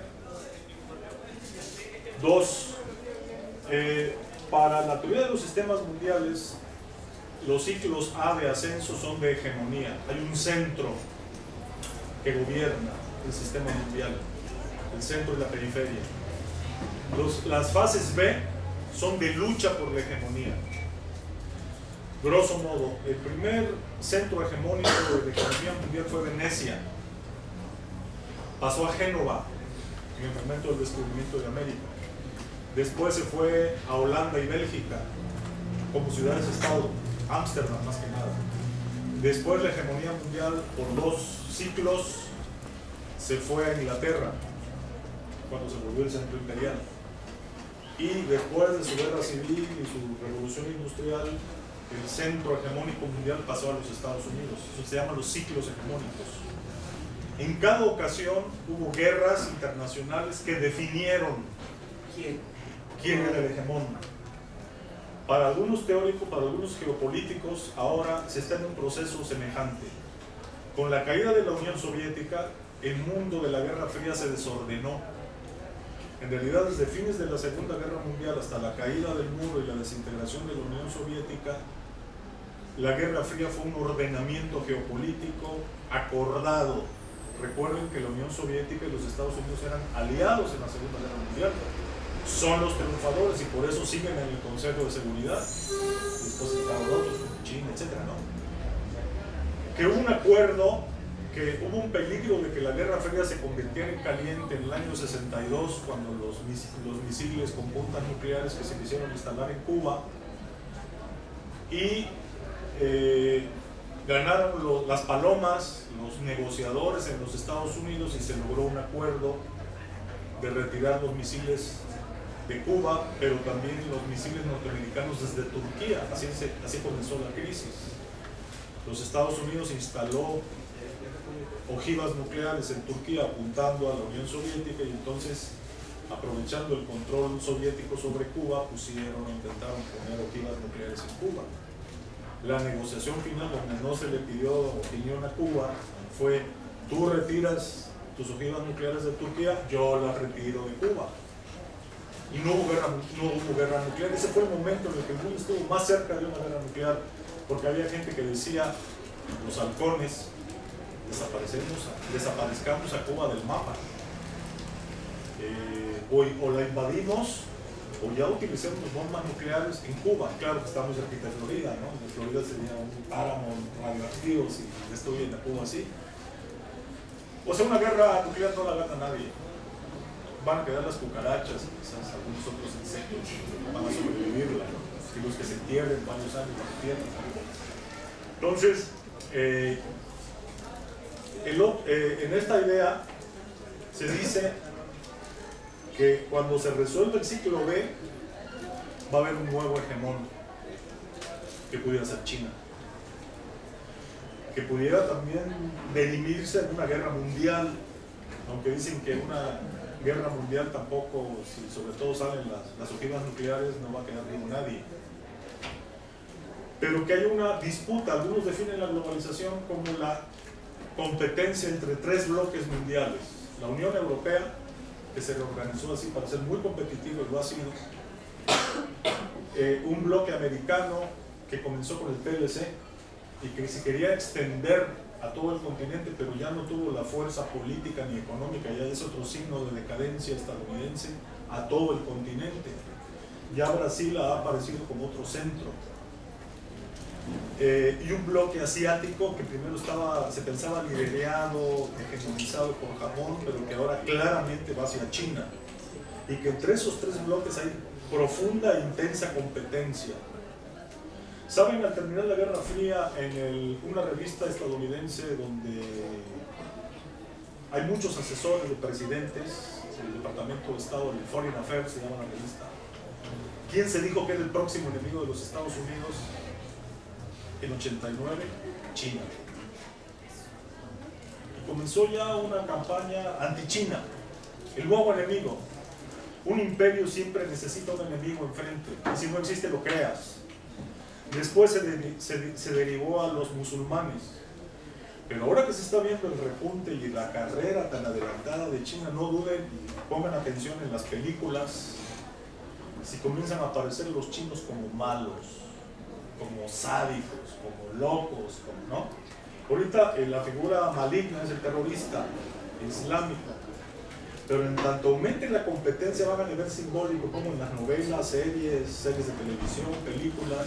Dos, eh, para la teoría de los sistemas mundiales, los ciclos A de ascenso son de hegemonía. Hay un centro que gobierna el sistema mundial, el centro y la periferia. Los, las fases B son de lucha por la hegemonía. Grosso modo, el primer centro hegemónico de la economía mundial fue Venecia. Pasó a Génova en el momento del descubrimiento de América. Después se fue a Holanda y Bélgica como ciudades-estado, Ámsterdam más que nada. Después la hegemonía mundial por dos ciclos se fue a Inglaterra, cuando se volvió el centro imperial. Y después de su guerra civil y su revolución industrial, el centro hegemónico mundial pasó a los Estados Unidos. Eso se llama los ciclos hegemónicos. En cada ocasión hubo guerras internacionales que definieron ¿Quién? quién era el hegemón. Para algunos teóricos, para algunos geopolíticos, ahora se está en un proceso semejante. Con la caída de la Unión Soviética, el mundo de la Guerra Fría se desordenó. En realidad, desde fines de la Segunda Guerra Mundial hasta la caída del muro y la desintegración de la Unión Soviética, la Guerra Fría fue un ordenamiento geopolítico acordado. Recuerden que la Unión Soviética y los Estados Unidos eran aliados en la Segunda Guerra Mundial. Son los triunfadores y por eso siguen en el Consejo de Seguridad. Después estaban otros, como China, etcétera, ¿no? Que hubo un acuerdo, que hubo un peligro de que la Guerra Fría se convirtiera en caliente en el año sesenta y dos, cuando los, mis, los misiles con puntas nucleares que se quisieron instalar en Cuba, y eh, ganaron lo, las palomas, los negociadores en los Estados Unidos, y se logró un acuerdo de retirar los misiles de Cuba, pero también los misiles norteamericanos desde Turquía. Así, se, así comenzó la crisis. Los Estados Unidos instaló ojivas nucleares en Turquía apuntando a la Unión Soviética, y entonces, aprovechando el control soviético sobre Cuba, pusieron, intentaron poner ojivas nucleares en Cuba. La negociación final, donde no se le pidió opinión a Cuba, fue: tú retiras tus ojivas nucleares de Turquía, yo las retiro de Cuba. Y no hubo, guerra, no hubo guerra nuclear. Ese fue el momento en el que el mundo estuvo más cerca de una guerra nuclear, porque había gente que decía, los halcones, desaparecemos, desaparezcamos a Cuba del mapa. Eh, o, o la invadimos, o ya utilicemos bombas nucleares en Cuba. Claro que estamos cerquita de Florida, ¿no? En Florida sería un páramo radioactivo si destruyen a Cuba así. O sea, una guerra nuclear no la gana nadie. Van a quedar las cucarachas, quizás algunos otros insectos van a sobrevivirla, ¿no? Y los que se entierren varios años en la tierra. Entonces, eh, el, eh, en esta idea se dice que cuando se resuelva el ciclo B va a haber un nuevo hegemón que pudiera ser China, que pudiera también derimirse en una guerra mundial, aunque dicen que una guerra mundial tampoco, si sobre todo salen las, las ojivas nucleares, no va a quedar vivo nadie. Pero que hay una disputa, algunos definen la globalización como la competencia entre tres bloques mundiales. La Unión Europea, que se reorganizó así para ser muy competitivo y lo ha sido. Eh, un bloque americano que comenzó con el P L C y que se quería extender a todo el continente, pero ya no tuvo la fuerza política ni económica, ya es otro signo de decadencia estadounidense, a todo el continente. Ya Brasil ha aparecido como otro centro. Eh, y un bloque asiático que primero estaba, se pensaba liderado, hegemonizado por Japón, pero que ahora claramente va hacia China. Y que entre esos tres bloques hay profunda e intensa competencia. Saben, al terminar la Guerra Fría, en el, una revista estadounidense donde hay muchos asesores de presidentes, el Departamento de Estado, el Foreign Affairs se llama la revista, ¿quién se dijo que era el próximo enemigo de los Estados Unidos? En ochenta y nueve, China. Y comenzó ya una campaña anti-China, el nuevo enemigo. Un imperio siempre necesita un enemigo enfrente, y si no existe lo creas. Después se, de, se, se derivó a los musulmanes. Pero ahora que se está viendo el repunte y la carrera tan adelantada de China, no duden y pongan atención en las películas, si comienzan a aparecer los chinos como malos, como sádicos, como locos, como, ¿no? Ahorita eh, la figura maligna es el terrorista islámico, pero en tanto aumente la competencia van a nivel simbólico, como en las novelas, series, series de televisión, películas,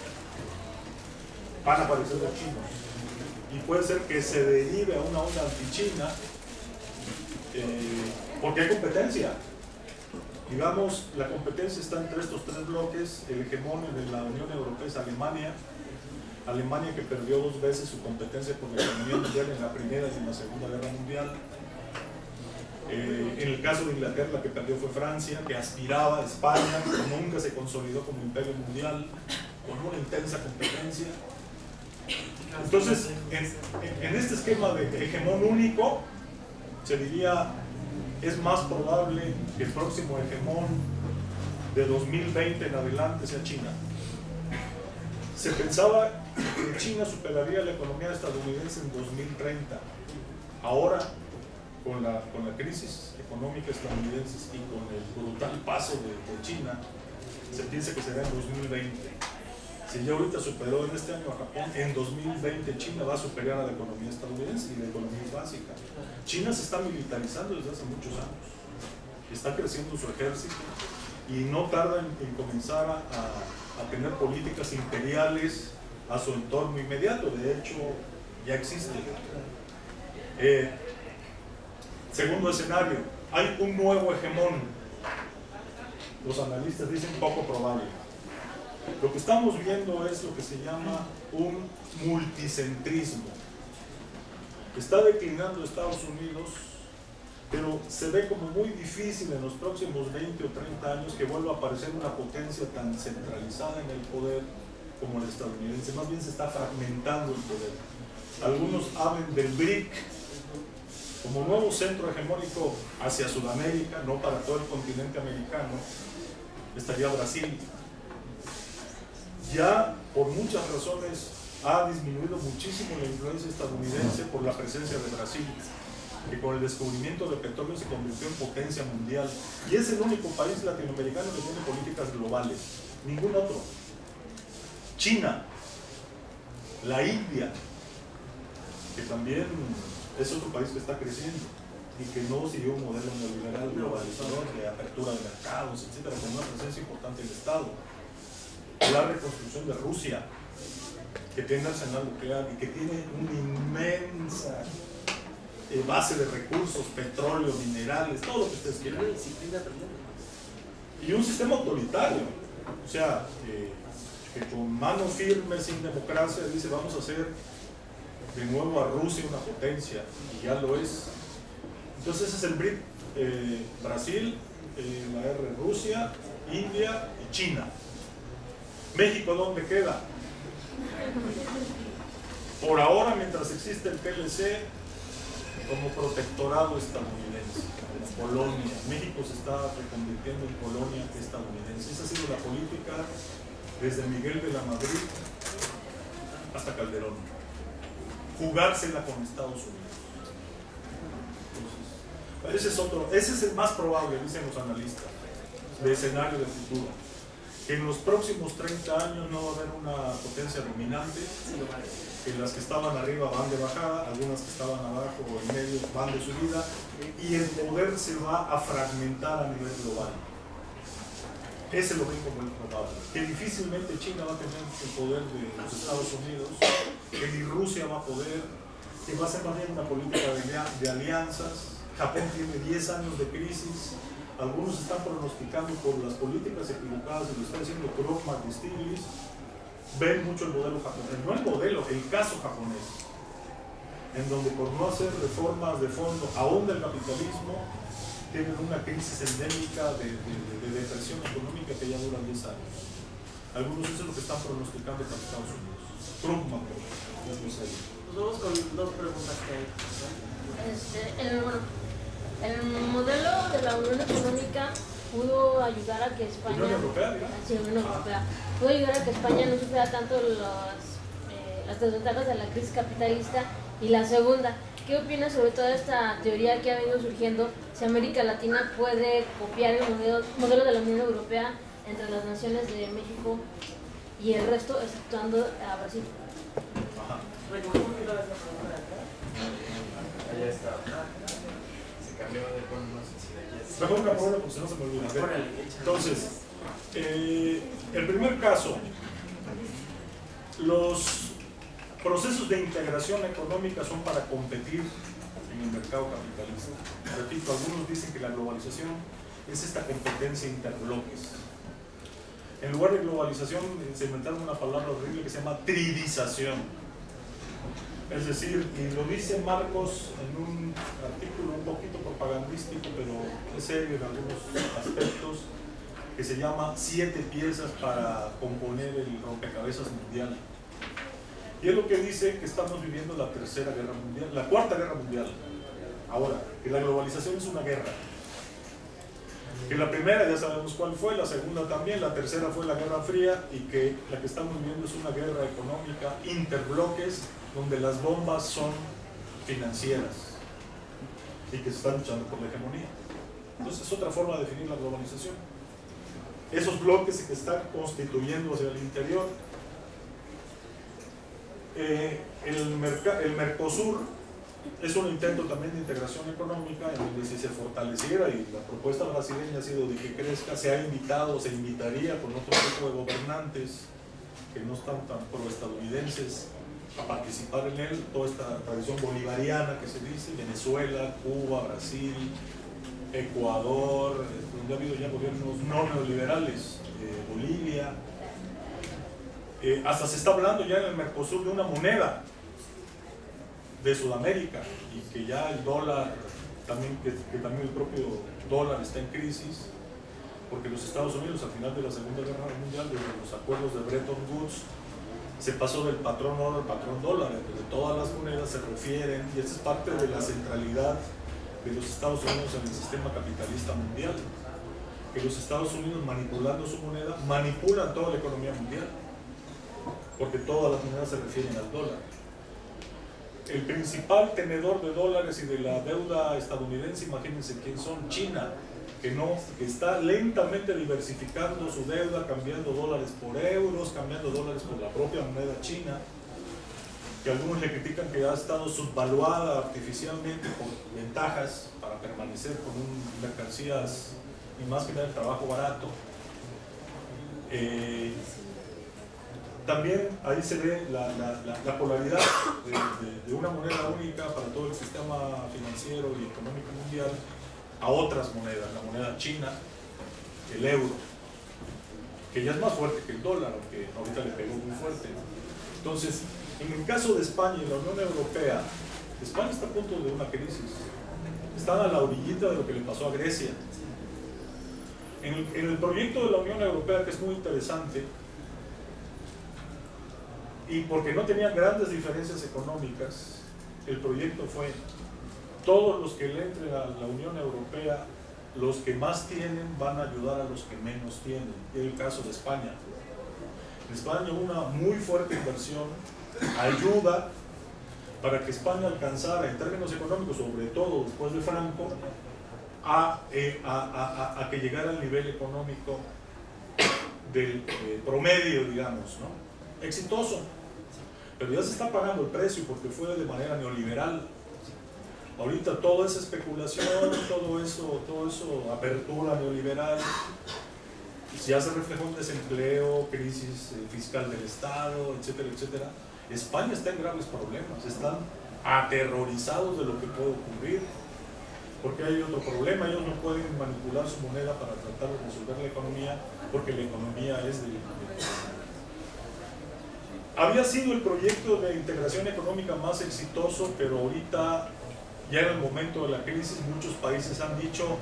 van a aparecer los chinos. Y puede ser que se derive a una onda anti-China, eh, porque hay competencia. Digamos, la competencia está entre estos tres bloques. El hegemón de la Unión Europea es Alemania. Alemania que perdió dos veces su competencia con la economía mundial en la Primera y en la Segunda Guerra Mundial. Eh, en el caso de Inglaterra, la que perdió fue Francia, que aspiraba a España, que nunca se consolidó como imperio mundial, con una intensa competencia. Entonces, en, en este esquema de hegemón único, se diría, es más probable que el próximo hegemón de dos mil veinte en adelante sea China. Se pensaba que China superaría la economía estadounidense en dos mil treinta. Ahora, con la, con la crisis económica estadounidense y con el brutal paso de, de China, se piensa que será en dos mil veinte. Si ya ahorita superó en este año a Japón, en dos mil veinte China va a superar a la economía estadounidense y la economía es básica. China se está militarizando desde hace muchos años, está creciendo su ejército y no tarda en, en comenzar a, a tener políticas imperiales a su entorno inmediato. De hecho, ya existe. Eh, segundo escenario, hay un nuevo hegemón. Los analistas dicen poco probable. Lo que estamos viendo es lo que se llama un multicentrismo. Está declinando Estados Unidos, pero se ve como muy difícil en los próximos veinte o treinta años que vuelva a aparecer una potencia tan centralizada en el poder como el estadounidense. Más bien se está fragmentando el poder. Algunos hablan del B R I C como nuevo centro hegemónico hacia Sudamérica, no para todo el continente americano. Estaría Brasil. Ya por muchas razones ha disminuido muchísimo la influencia estadounidense por la presencia de Brasil. que con el descubrimiento de petróleo se convirtió en potencia mundial y es el único país latinoamericano que tiene políticas globales, ningún otro. China, la India, que también es otro país que está creciendo y que no siguió un modelo neoliberal globalizador de apertura de mercados, etcétera, con una presencia importante del Estado. La reconstrucción de Rusia, que tiene arsenal nuclear y que tiene una inmensa eh, base de recursos, petróleo, minerales, todo lo que ustedes quieran. Y un sistema autoritario, o sea, eh, que con mano firme, sin democracia, dice vamos a hacer de nuevo a Rusia una potencia, y ya lo es. Entonces ese es el B R I C, eh, Brasil, eh, la R Rusia, India y China. México, ¿dónde queda? Por ahora, mientras existe el T L C, como protectorado estadounidense, Polonia. México se está reconvirtiendo en colonia estadounidense. Esa ha sido la política desde Miguel de la Madrid hasta Calderón. Jugársela con Estados Unidos. Entonces, ese es otro, ese es el más probable, dicen los analistas, de escenario de futuro. Que en los próximos treinta años no va a haber una potencia dominante, que las que estaban arriba van de bajada, algunas que estaban abajo o en medio van de subida, y el poder se va a fragmentar a nivel global. Ese lo ven como el probable. Que difícilmente China va a tener el poder de los Estados Unidos, que ni Rusia va a poder, que va a ser más bien una política de, de alianzas. Japón tiene diez años de crisis. Algunos están pronosticando por las políticas equivocadas, y lo está diciendo Krugman y Stiglitz, ven mucho el modelo japonés, no el modelo, el caso japonés, en donde por no hacer reformas de fondo, aún del capitalismo, tienen una crisis endémica de, de, de depresión económica que ya dura diez años. Algunos eso es lo que están pronosticando para Estados Unidos. Krugman, ya no sé. Pues vamos con dos preguntas que hay. Este, el, bueno, el modelo de la Unión Económica pudo ayudar a que España, Unión Europea, digamos. sí, Unión Europea, pudo ayudar a que España no sufriera tanto los, eh, las desventajas de la crisis capitalista. Y la segunda, ¿qué opinas sobre toda esta teoría que ha venido surgiendo? Si América Latina puede copiar el modelo, modelo de la Unión Europea entre las naciones de México y el resto, exceptuando a Brasil. Ajá. Allá está. Se cambió de forma, no sé si de aquí. Mejor una palabra porque si no se me olvida. Entonces, eh, el primer caso, los procesos de integración económica son para competir en el mercado capitalista. Repito, algunos dicen que la globalización es esta competencia interbloques. En lugar de globalización se inventaron una palabra horrible que se llama tridización. Es decir, y lo dice Marcos en un artículo un poquito propagandístico, pero es serio en algunos aspectos, que se llama Siete piezas para componer el rompecabezas mundial. Y es lo que dice que estamos viviendo la tercera guerra mundial, la cuarta guerra mundial. Ahora, que la globalización es una guerra. Que la primera ya sabemos cuál fue, la segunda también, la tercera fue la Guerra Fría, y que la que estamos viviendo es una guerra económica interbloques, donde las bombas son financieras y que se están luchando por la hegemonía. Entonces es otra forma de definir la globalización. Esos bloques que están constituyendo hacia el interior. Eh, el, Merca el Mercosur es un intento también de integración económica en donde si se fortaleciera, y la propuesta brasileña ha sido de que crezca, se ha invitado, se invitaría con otro tipo de gobernantes que no están tan proestadounidenses a participar en él, toda esta tradición bolivariana que se dice, Venezuela, Cuba, Brasil, Ecuador, donde ha habido ya gobiernos no neoliberales, eh, Bolivia. Eh, hasta se está hablando ya en el Mercosur de una moneda de Sudamérica, y que ya el dólar, también, que, que también el propio dólar está en crisis, porque los Estados Unidos al final de la Segunda Guerra Mundial, desde los acuerdos de Bretton Woods, se pasó del patrón oro al patrón dólar, entonces todas las monedas se refieren, y esa es parte de la centralidad de los Estados Unidos en el sistema capitalista mundial, que los Estados Unidos, manipulando su moneda, manipulan toda la economía mundial, porque todas las monedas se refieren al dólar. el principal tenedor de dólares y de la deuda estadounidense, imagínense quién son, China, que, no, que está lentamente diversificando su deuda, cambiando dólares por euros, cambiando dólares por la propia moneda china, que algunos le critican que ha estado subvaluada artificialmente por ventajas para permanecer con un, mercancías y más que nada el trabajo barato. Eh, también ahí se ve la, la, la, la polaridad de, de, de una moneda única para todo el sistema financiero y económico mundial a otras monedas, la moneda china, el euro, que ya es más fuerte que el dólar, aunque ahorita le pegó muy fuerte. Entonces, en el caso de España y la Unión Europea, España está a punto de una crisis. Están a la orillita de lo que le pasó a Grecia. En el, en el proyecto de la Unión Europea, que es muy interesante, y porque no tenían grandes diferencias económicas, el proyecto fue: todos los que le entren a la Unión Europea, los que más tienen van a ayudar a los que menos tienen. Es el caso de España. En España una muy fuerte inversión ayuda para que España alcanzara en términos económicos, sobre todo después de Franco, a, eh, a, a, a, a que llegara al nivel económico del eh, promedio, digamos, ¿no? Exitoso, pero ya se está pagando el precio porque fue de manera neoliberal. Ahorita toda esa especulación, todo eso, todo eso, apertura neoliberal, ya se reflejó en desempleo, crisis eh, fiscal del Estado, etcétera, etcétera. España está en graves problemas, están aterrorizados de lo que puede ocurrir, porque hay otro problema: ellos no pueden manipular su moneda para tratar de resolver la economía, porque la economía es de... Había sido el proyecto de integración económica más exitoso, pero ahorita, ya en el momento de la crisis, muchos países han dicho: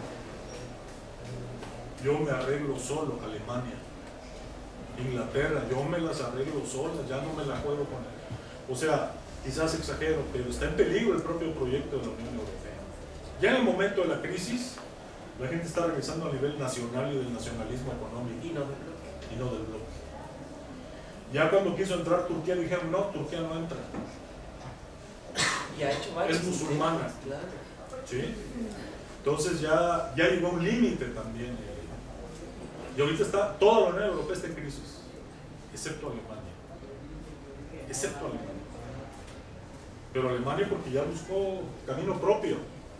yo me arreglo solo. Alemania, Inglaterra, yo me las arreglo sola, ya no me la juego con él. O sea, quizás exagero, pero está en peligro el propio proyecto de la Unión Europea. Ya en el momento de la crisis, la gente está regresando a nivel nacional y del nacionalismo económico. Y no del bloque. Y no del bloque. Ya cuando quiso entrar Turquía, dijeron: no, Turquía no entra. Y ha hecho varios Es musulmana. intentos, claro. ¿Sí? Entonces ya, ya llegó a un límite también. Y ahorita está, toda la Unión Europea está en crisis, excepto Alemania. Excepto Alemania. Pero Alemania porque ya buscó camino propio.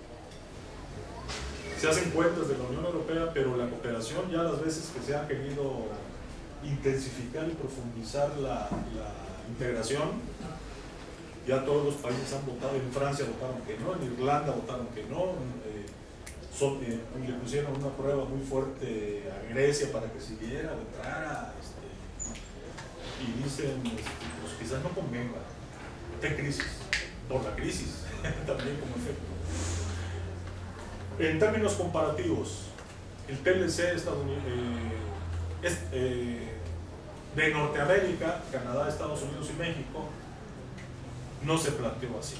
Se hacen cuentas de la Unión Europea, pero la cooperación, ya las veces que se ha querido intensificar y profundizar la, la integración, ya todos los países han votado. En Francia votaron que no, en Irlanda votaron que no, eh, son, eh, le pusieron una prueba muy fuerte a Grecia para que siguiera o entrara, este, y dicen, este, pues quizás no convenga, está en crisis, por la crisis también como efecto. En términos comparativos, el T L C estadounidense, eh, es, eh, de Norteamérica, Canadá, Estados Unidos y México, no se planteó así.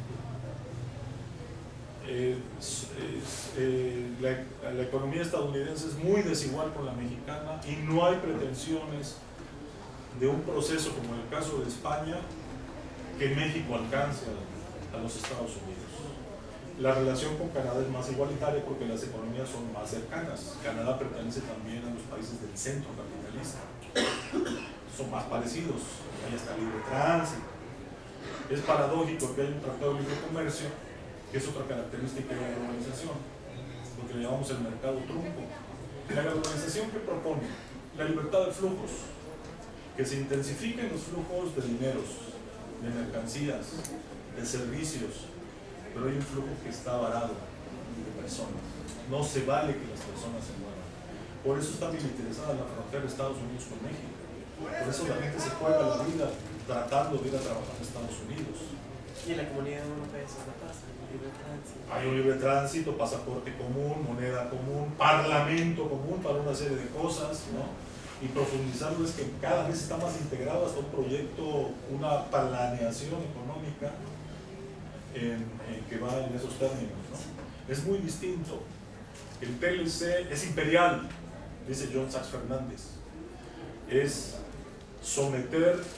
Eh, es, es, eh, la, la economía estadounidense es muy desigual con la mexicana y no hay pretensiones de un proceso como en el caso de España que México alcance a, a los Estados Unidos. La relación con Canadá es más igualitaria porque las economías son más cercanas. Canadá pertenece también a los países del centro capitalista, son más parecidos, hay hasta libre tránsito. Es paradójico que hay un tratado de libre comercio, que es otra característica de la globalización, lo que le llamamos el mercado trunco. La globalización, ¿qué propone? La libertad de flujos, que se intensifiquen los flujos de dineros, de mercancías, de servicios, pero hay un flujo que está varado de personas. No se vale que las personas se muevan. Por eso está militarizada la frontera de Estados Unidos con México. Por eso la gente se juega la vida tratando de ir a trabajar a Estados Unidos. Y en la comunidad europea eso no pasa, libre tránsito. Hay un libre tránsito, pasaporte común, moneda común, parlamento común para una serie de cosas, ¿no? Y profundizarlo es que cada vez está más integrado hasta un proyecto, una planeación económica en, en que va en esos términos, ¿no? Es muy distinto. El T L C es imperial, dice John Sachs Fernández. Es someter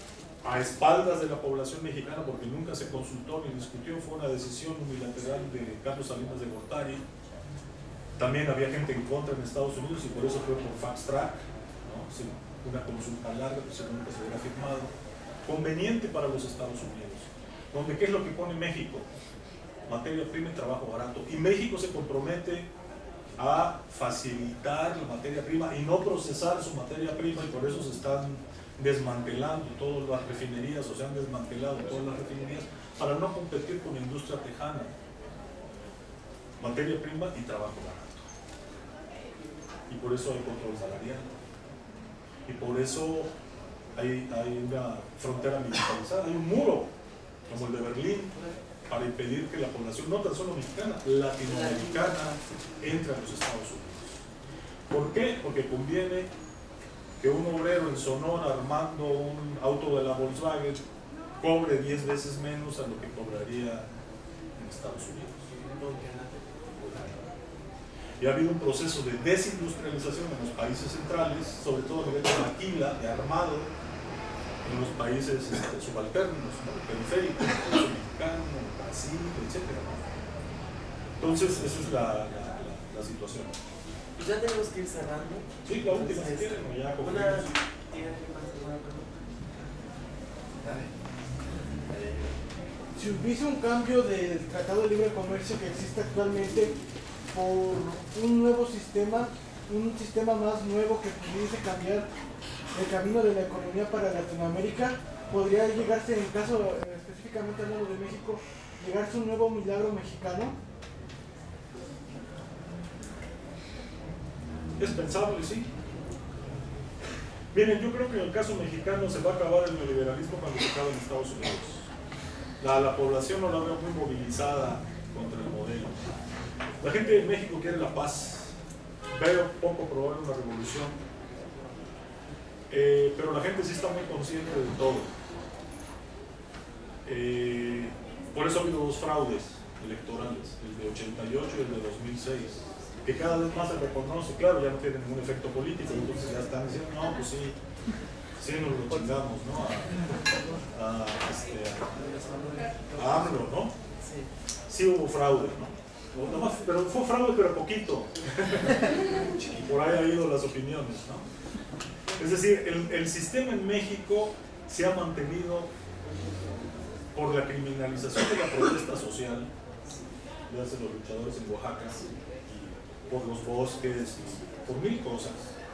a espaldas de la población mexicana, porque nunca se consultó ni discutió, fue una decisión unilateral de Carlos Salinas de Gortari. También había gente en contra en Estados Unidos y por eso fue por fast track, ¿no? Sí, una consulta larga, pues nunca se hubiera firmado. Conveniente para los Estados Unidos, donde ¿qué es lo que pone México? Materia prima y trabajo barato. Y México se compromete a facilitar la materia prima y no procesar su materia prima, y por eso se están desmantelando todas las refinerías, o se han desmantelado todas las refinerías para no competir con la industria tejana. Materia prima y trabajo barato. Y por eso hay control salarial. Y por eso hay, hay una frontera militarizada, hay un muro, como el de Berlín, para impedir que la población, no tan solo mexicana, latinoamericana, entre a los Estados Unidos. ¿Por qué? Porque conviene que un obrero en Sonora armando un auto de la Volkswagen cobre diez veces menos a lo que cobraría en Estados Unidos. Y ha habido un proceso de desindustrialización en los países centrales, sobre todo a nivel de maquila, de armado, en los países este, subalternos, ¿no? Periféricos, el mexicano, Brasil, etcétera, ¿no? Entonces, esa es la, la, la, la situación. Pues ya tenemos que ir cerrando. Sí, la última, si quieren, o ya concluimos. Una, ¿tienen más alguna pregunta? Si hubiese un cambio del Tratado de Libre Comercio que existe actualmente por un nuevo sistema, un sistema más nuevo que pudiese cambiar el camino de la economía para Latinoamérica, podría llegarse, en caso eh, específicamente hablando de México, llegarse un nuevo milagro mexicano. Es pensable, sí. Miren, yo creo que en el caso mexicano se va a acabar el neoliberalismo cuando se acabe en Estados Unidos. La, la población no la veo muy movilizada contra el modelo. La gente de México quiere la paz. Veo poco probable una revolución. Eh, pero la gente sí está muy consciente de todo. Eh, por eso ha habido dos fraudes electorales, el de ochenta y ocho y el de dos mil seis, que cada vez más se reconoce. Claro, ya no tiene ningún efecto político, entonces ya están diciendo, no, pues sí, sí nos lo chingamos, ¿no? A, a, este, a, a AMLO, ¿no? Sí hubo fraude, ¿no? No, pero fue fraude, pero poquito. Y por ahí ha ido las opiniones, ¿no? Es decir, el, el sistema en México se ha mantenido por la criminalización de la protesta social, de hace los luchadores en Oaxaca, y por los bosques, y por mil cosas.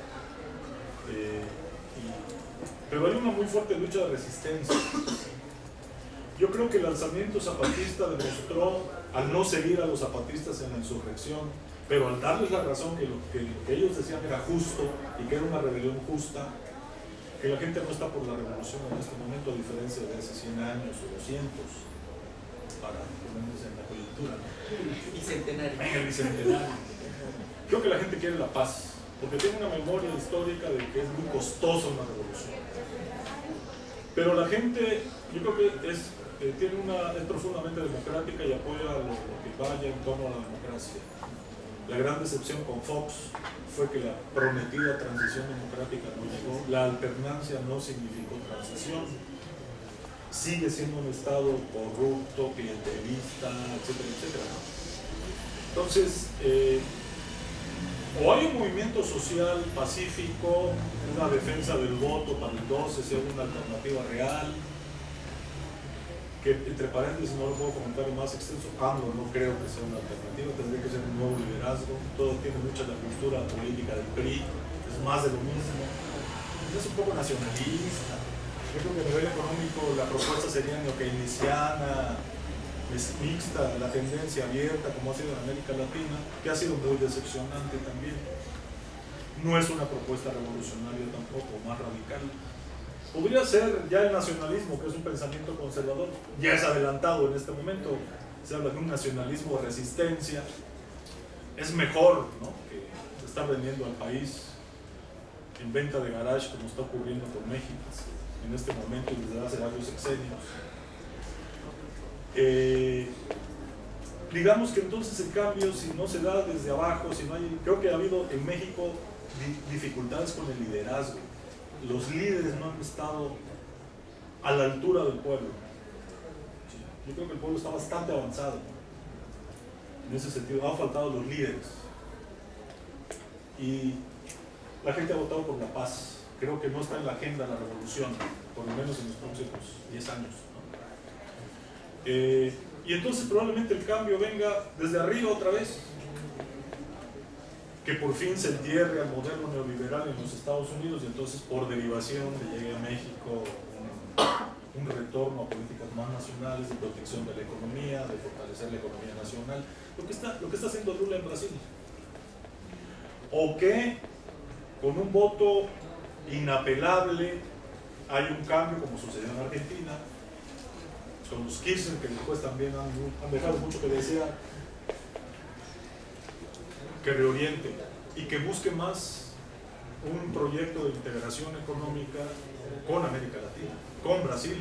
Eh, y, pero hay una muy fuerte lucha de resistencia. Yo creo que el alzamiento zapatista demostró, al no seguir a los zapatistas en la insurrección, pero al darles la razón que lo que, lo que ellos decían era justo y que era una rebelión justa, que la gente no está por la revolución en este momento, a diferencia de hace cien años o doscientos, para ponernos en la coyuntura, ¿no? Bicentenario. En el bicentenario. Creo que la gente quiere la paz, porque tiene una memoria histórica de que es muy costosa una revolución. Pero la gente, yo creo que es, eh, tiene una, es profundamente democrática y apoya lo, lo que vaya en torno a la democracia. La gran decepción con Fox fue que la prometida transición democrática no llegó, la alternancia no significó transición, sigue siendo un Estado corrupto, clientelista, etcétera, etcétera. Entonces, eh, o hay un movimiento social pacífico, una defensa del voto para el doce, sea una alternativa real, que entre paréntesis no lo puedo comentar más extenso, AMLO no creo que sea una alternativa, tendría que ser un nuevo liderazgo, todo tiene mucha la cultura política del P R I, es más de lo mismo, es un poco nacionalista. Yo creo que a nivel económico la propuesta sería neokeynesiana, es mixta, la tendencia abierta como ha sido en América Latina, que ha sido muy decepcionante también. No es una propuesta revolucionaria tampoco, más radical. Podría ser ya el nacionalismo, que es un pensamiento conservador, ya es adelantado en este momento, se habla de un nacionalismo de resistencia, es mejor, ¿no?, que estar vendiendo al país en venta de garage como está ocurriendo con México en este momento y desde hace varios sexenios. Eh, digamos que entonces el cambio, si no se da desde abajo, si no hay, creo que ha habido en México di dificultades con el liderazgo. Los líderes no han estado a la altura del pueblo. Sí, yo creo que el pueblo está bastante avanzado en ese sentido. Han faltado los líderes y la gente ha votado por la paz. Creo que no está en la agenda la revolución, por lo menos en los próximos diez años, ¿no? Eh, y entonces probablemente el cambio venga desde arriba otra vez, que por fin se entierre al modelo neoliberal en los Estados Unidos y entonces por derivación le llegue a México un, un retorno a políticas más nacionales de protección de la economía, de fortalecer la economía nacional, lo que está, lo que está haciendo Lula en Brasil. O que con un voto inapelable hay un cambio como sucedió en Argentina, con los Kirchner, que después también han, han dejado mucho que desear, que reoriente y que busque más un proyecto de integración económica con América Latina, con Brasil.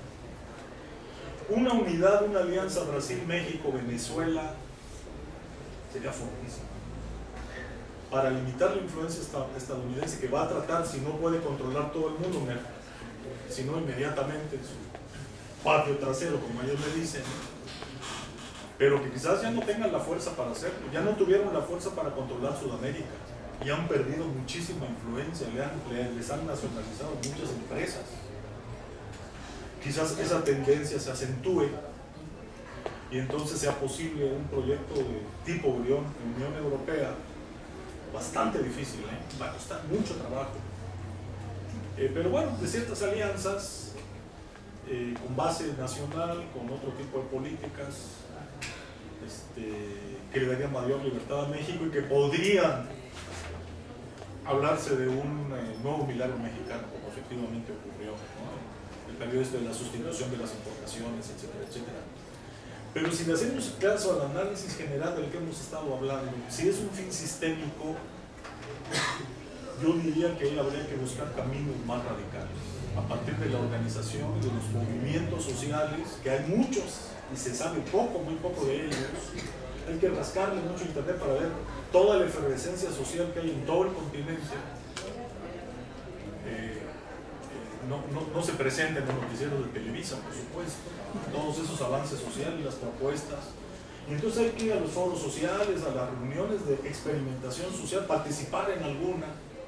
Una unidad, una alianza Brasil, México, Venezuela sería fortísima para limitar la influencia estadounidense, que va a tratar, si no puede controlar todo el mundo, sino inmediatamente en su patio trasero, como ellos le dicen, pero que quizás ya no tengan la fuerza para hacerlo, ya no tuvieron la fuerza para controlar Sudamérica y han perdido muchísima influencia, le han, le, les han nacionalizado muchas empresas. Quizás esa tendencia se acentúe y entonces sea posible un proyecto de tipo Unión, Unión Europea, bastante difícil, ¿eh? Va a costar mucho trabajo. Eh, pero bueno, de ciertas alianzas eh, con base nacional, con otro tipo de políticas, Este, que le darían mayor libertad a México y que podrían hablarse de un eh, nuevo milagro mexicano, como efectivamente ocurrió, ¿no? El periodo este de la sustitución de las importaciones, etcétera, etcétera. Pero si le hacemos caso al análisis general del que hemos estado hablando, si es un fin sistémico, yo diría que ahí habría que buscar caminos más radicales, a partir de la organización y de los movimientos sociales, que hay muchos y se sabe poco, muy poco de ellos. Hay que rascarle mucho internet para ver toda la efervescencia social que hay en todo el continente. Eh, eh, no, no, no se presenta en los noticieros de Televisa, por supuesto, todos esos avances sociales, las propuestas. Y entonces hay que ir a los foros sociales, a las reuniones de experimentación social, participar en alguna,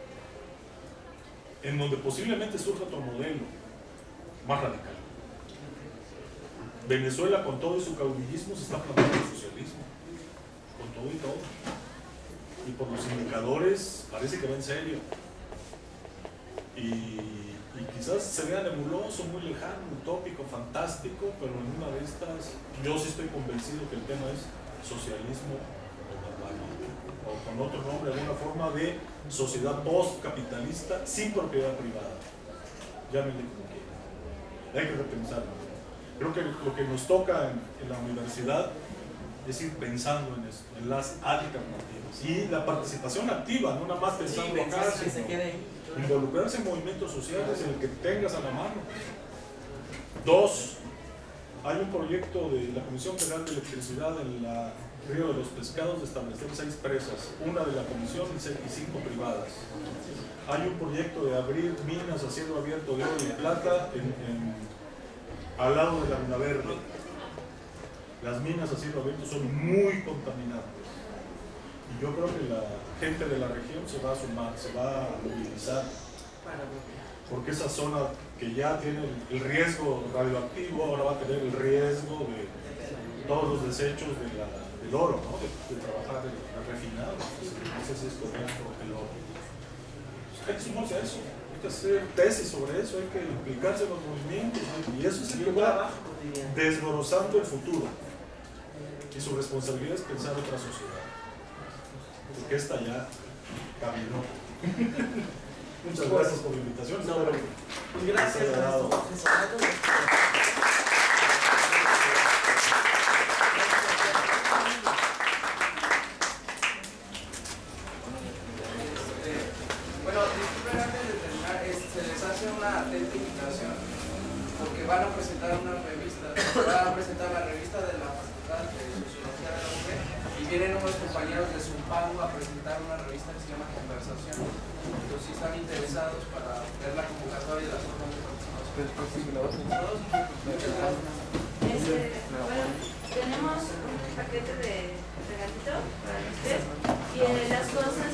en donde posiblemente surja otro modelo más radical. Venezuela, con todo y su caudillismo, se está planteando el socialismo, con todo y todo. Y por los indicadores parece que va en serio. Y, y quizás se vea nebuloso, muy lejano, utópico, fantástico, pero en una de estas, yo sí estoy convencido que el tema es socialismo o con otro nombre, alguna forma de sociedad post-capitalista sin propiedad privada. Llámenle como quieran. Hay que repensarlo. Creo que lo que nos toca en, en la universidad es ir pensando en eso, en las alternativas y la participación activa, no nada más pensando sí, acá, que se quede ahí. Involucrarse en movimientos sociales en el que tengas a la mano. Dos, hay un proyecto de la Comisión Federal de Electricidad en la Río de los Pescados de establecer seis presas, una de la Comisión y cinco privadas. Hay un proyecto de abrir minas a cielo abierto de oro y plata en, en, al lado de la Luna Verde. Las minas a cielo abierto son muy contaminantes. Y yo creo que la gente de la región se va a sumar, se va a movilizar. Porque esa zona que ya tiene el riesgo radioactivo, ahora va a tener el riesgo de todos los desechos de la, del oro, ¿no? de, de trabajar en el refinado. No sé si es correcto el oro. Hay que sumarse a eso, hay que hacer tesis sobre eso, hay que implicarse en los movimientos, ¿no? Y eso es el que va desglosando el futuro. Y su responsabilidad es pensar otra sociedad, porque esta ya caminó. Muchas gracias por la invitación. No, pues gracias a estos asesorados. Bueno, disculpen, antes de terminar, se les hace una atenta invitación porque van a presentar una revista, van a presentar la revista de la Facultad de Sociología de la U P y vienen unos los compañeros de Zumpango a presentar una revista que se llama Conversación. Entonces, si están interesados para ver la convocatoria y las formas de participación. Todos, muchas gracias. Este, bueno, tenemos un paquete de regalito para usted y eh, las cosas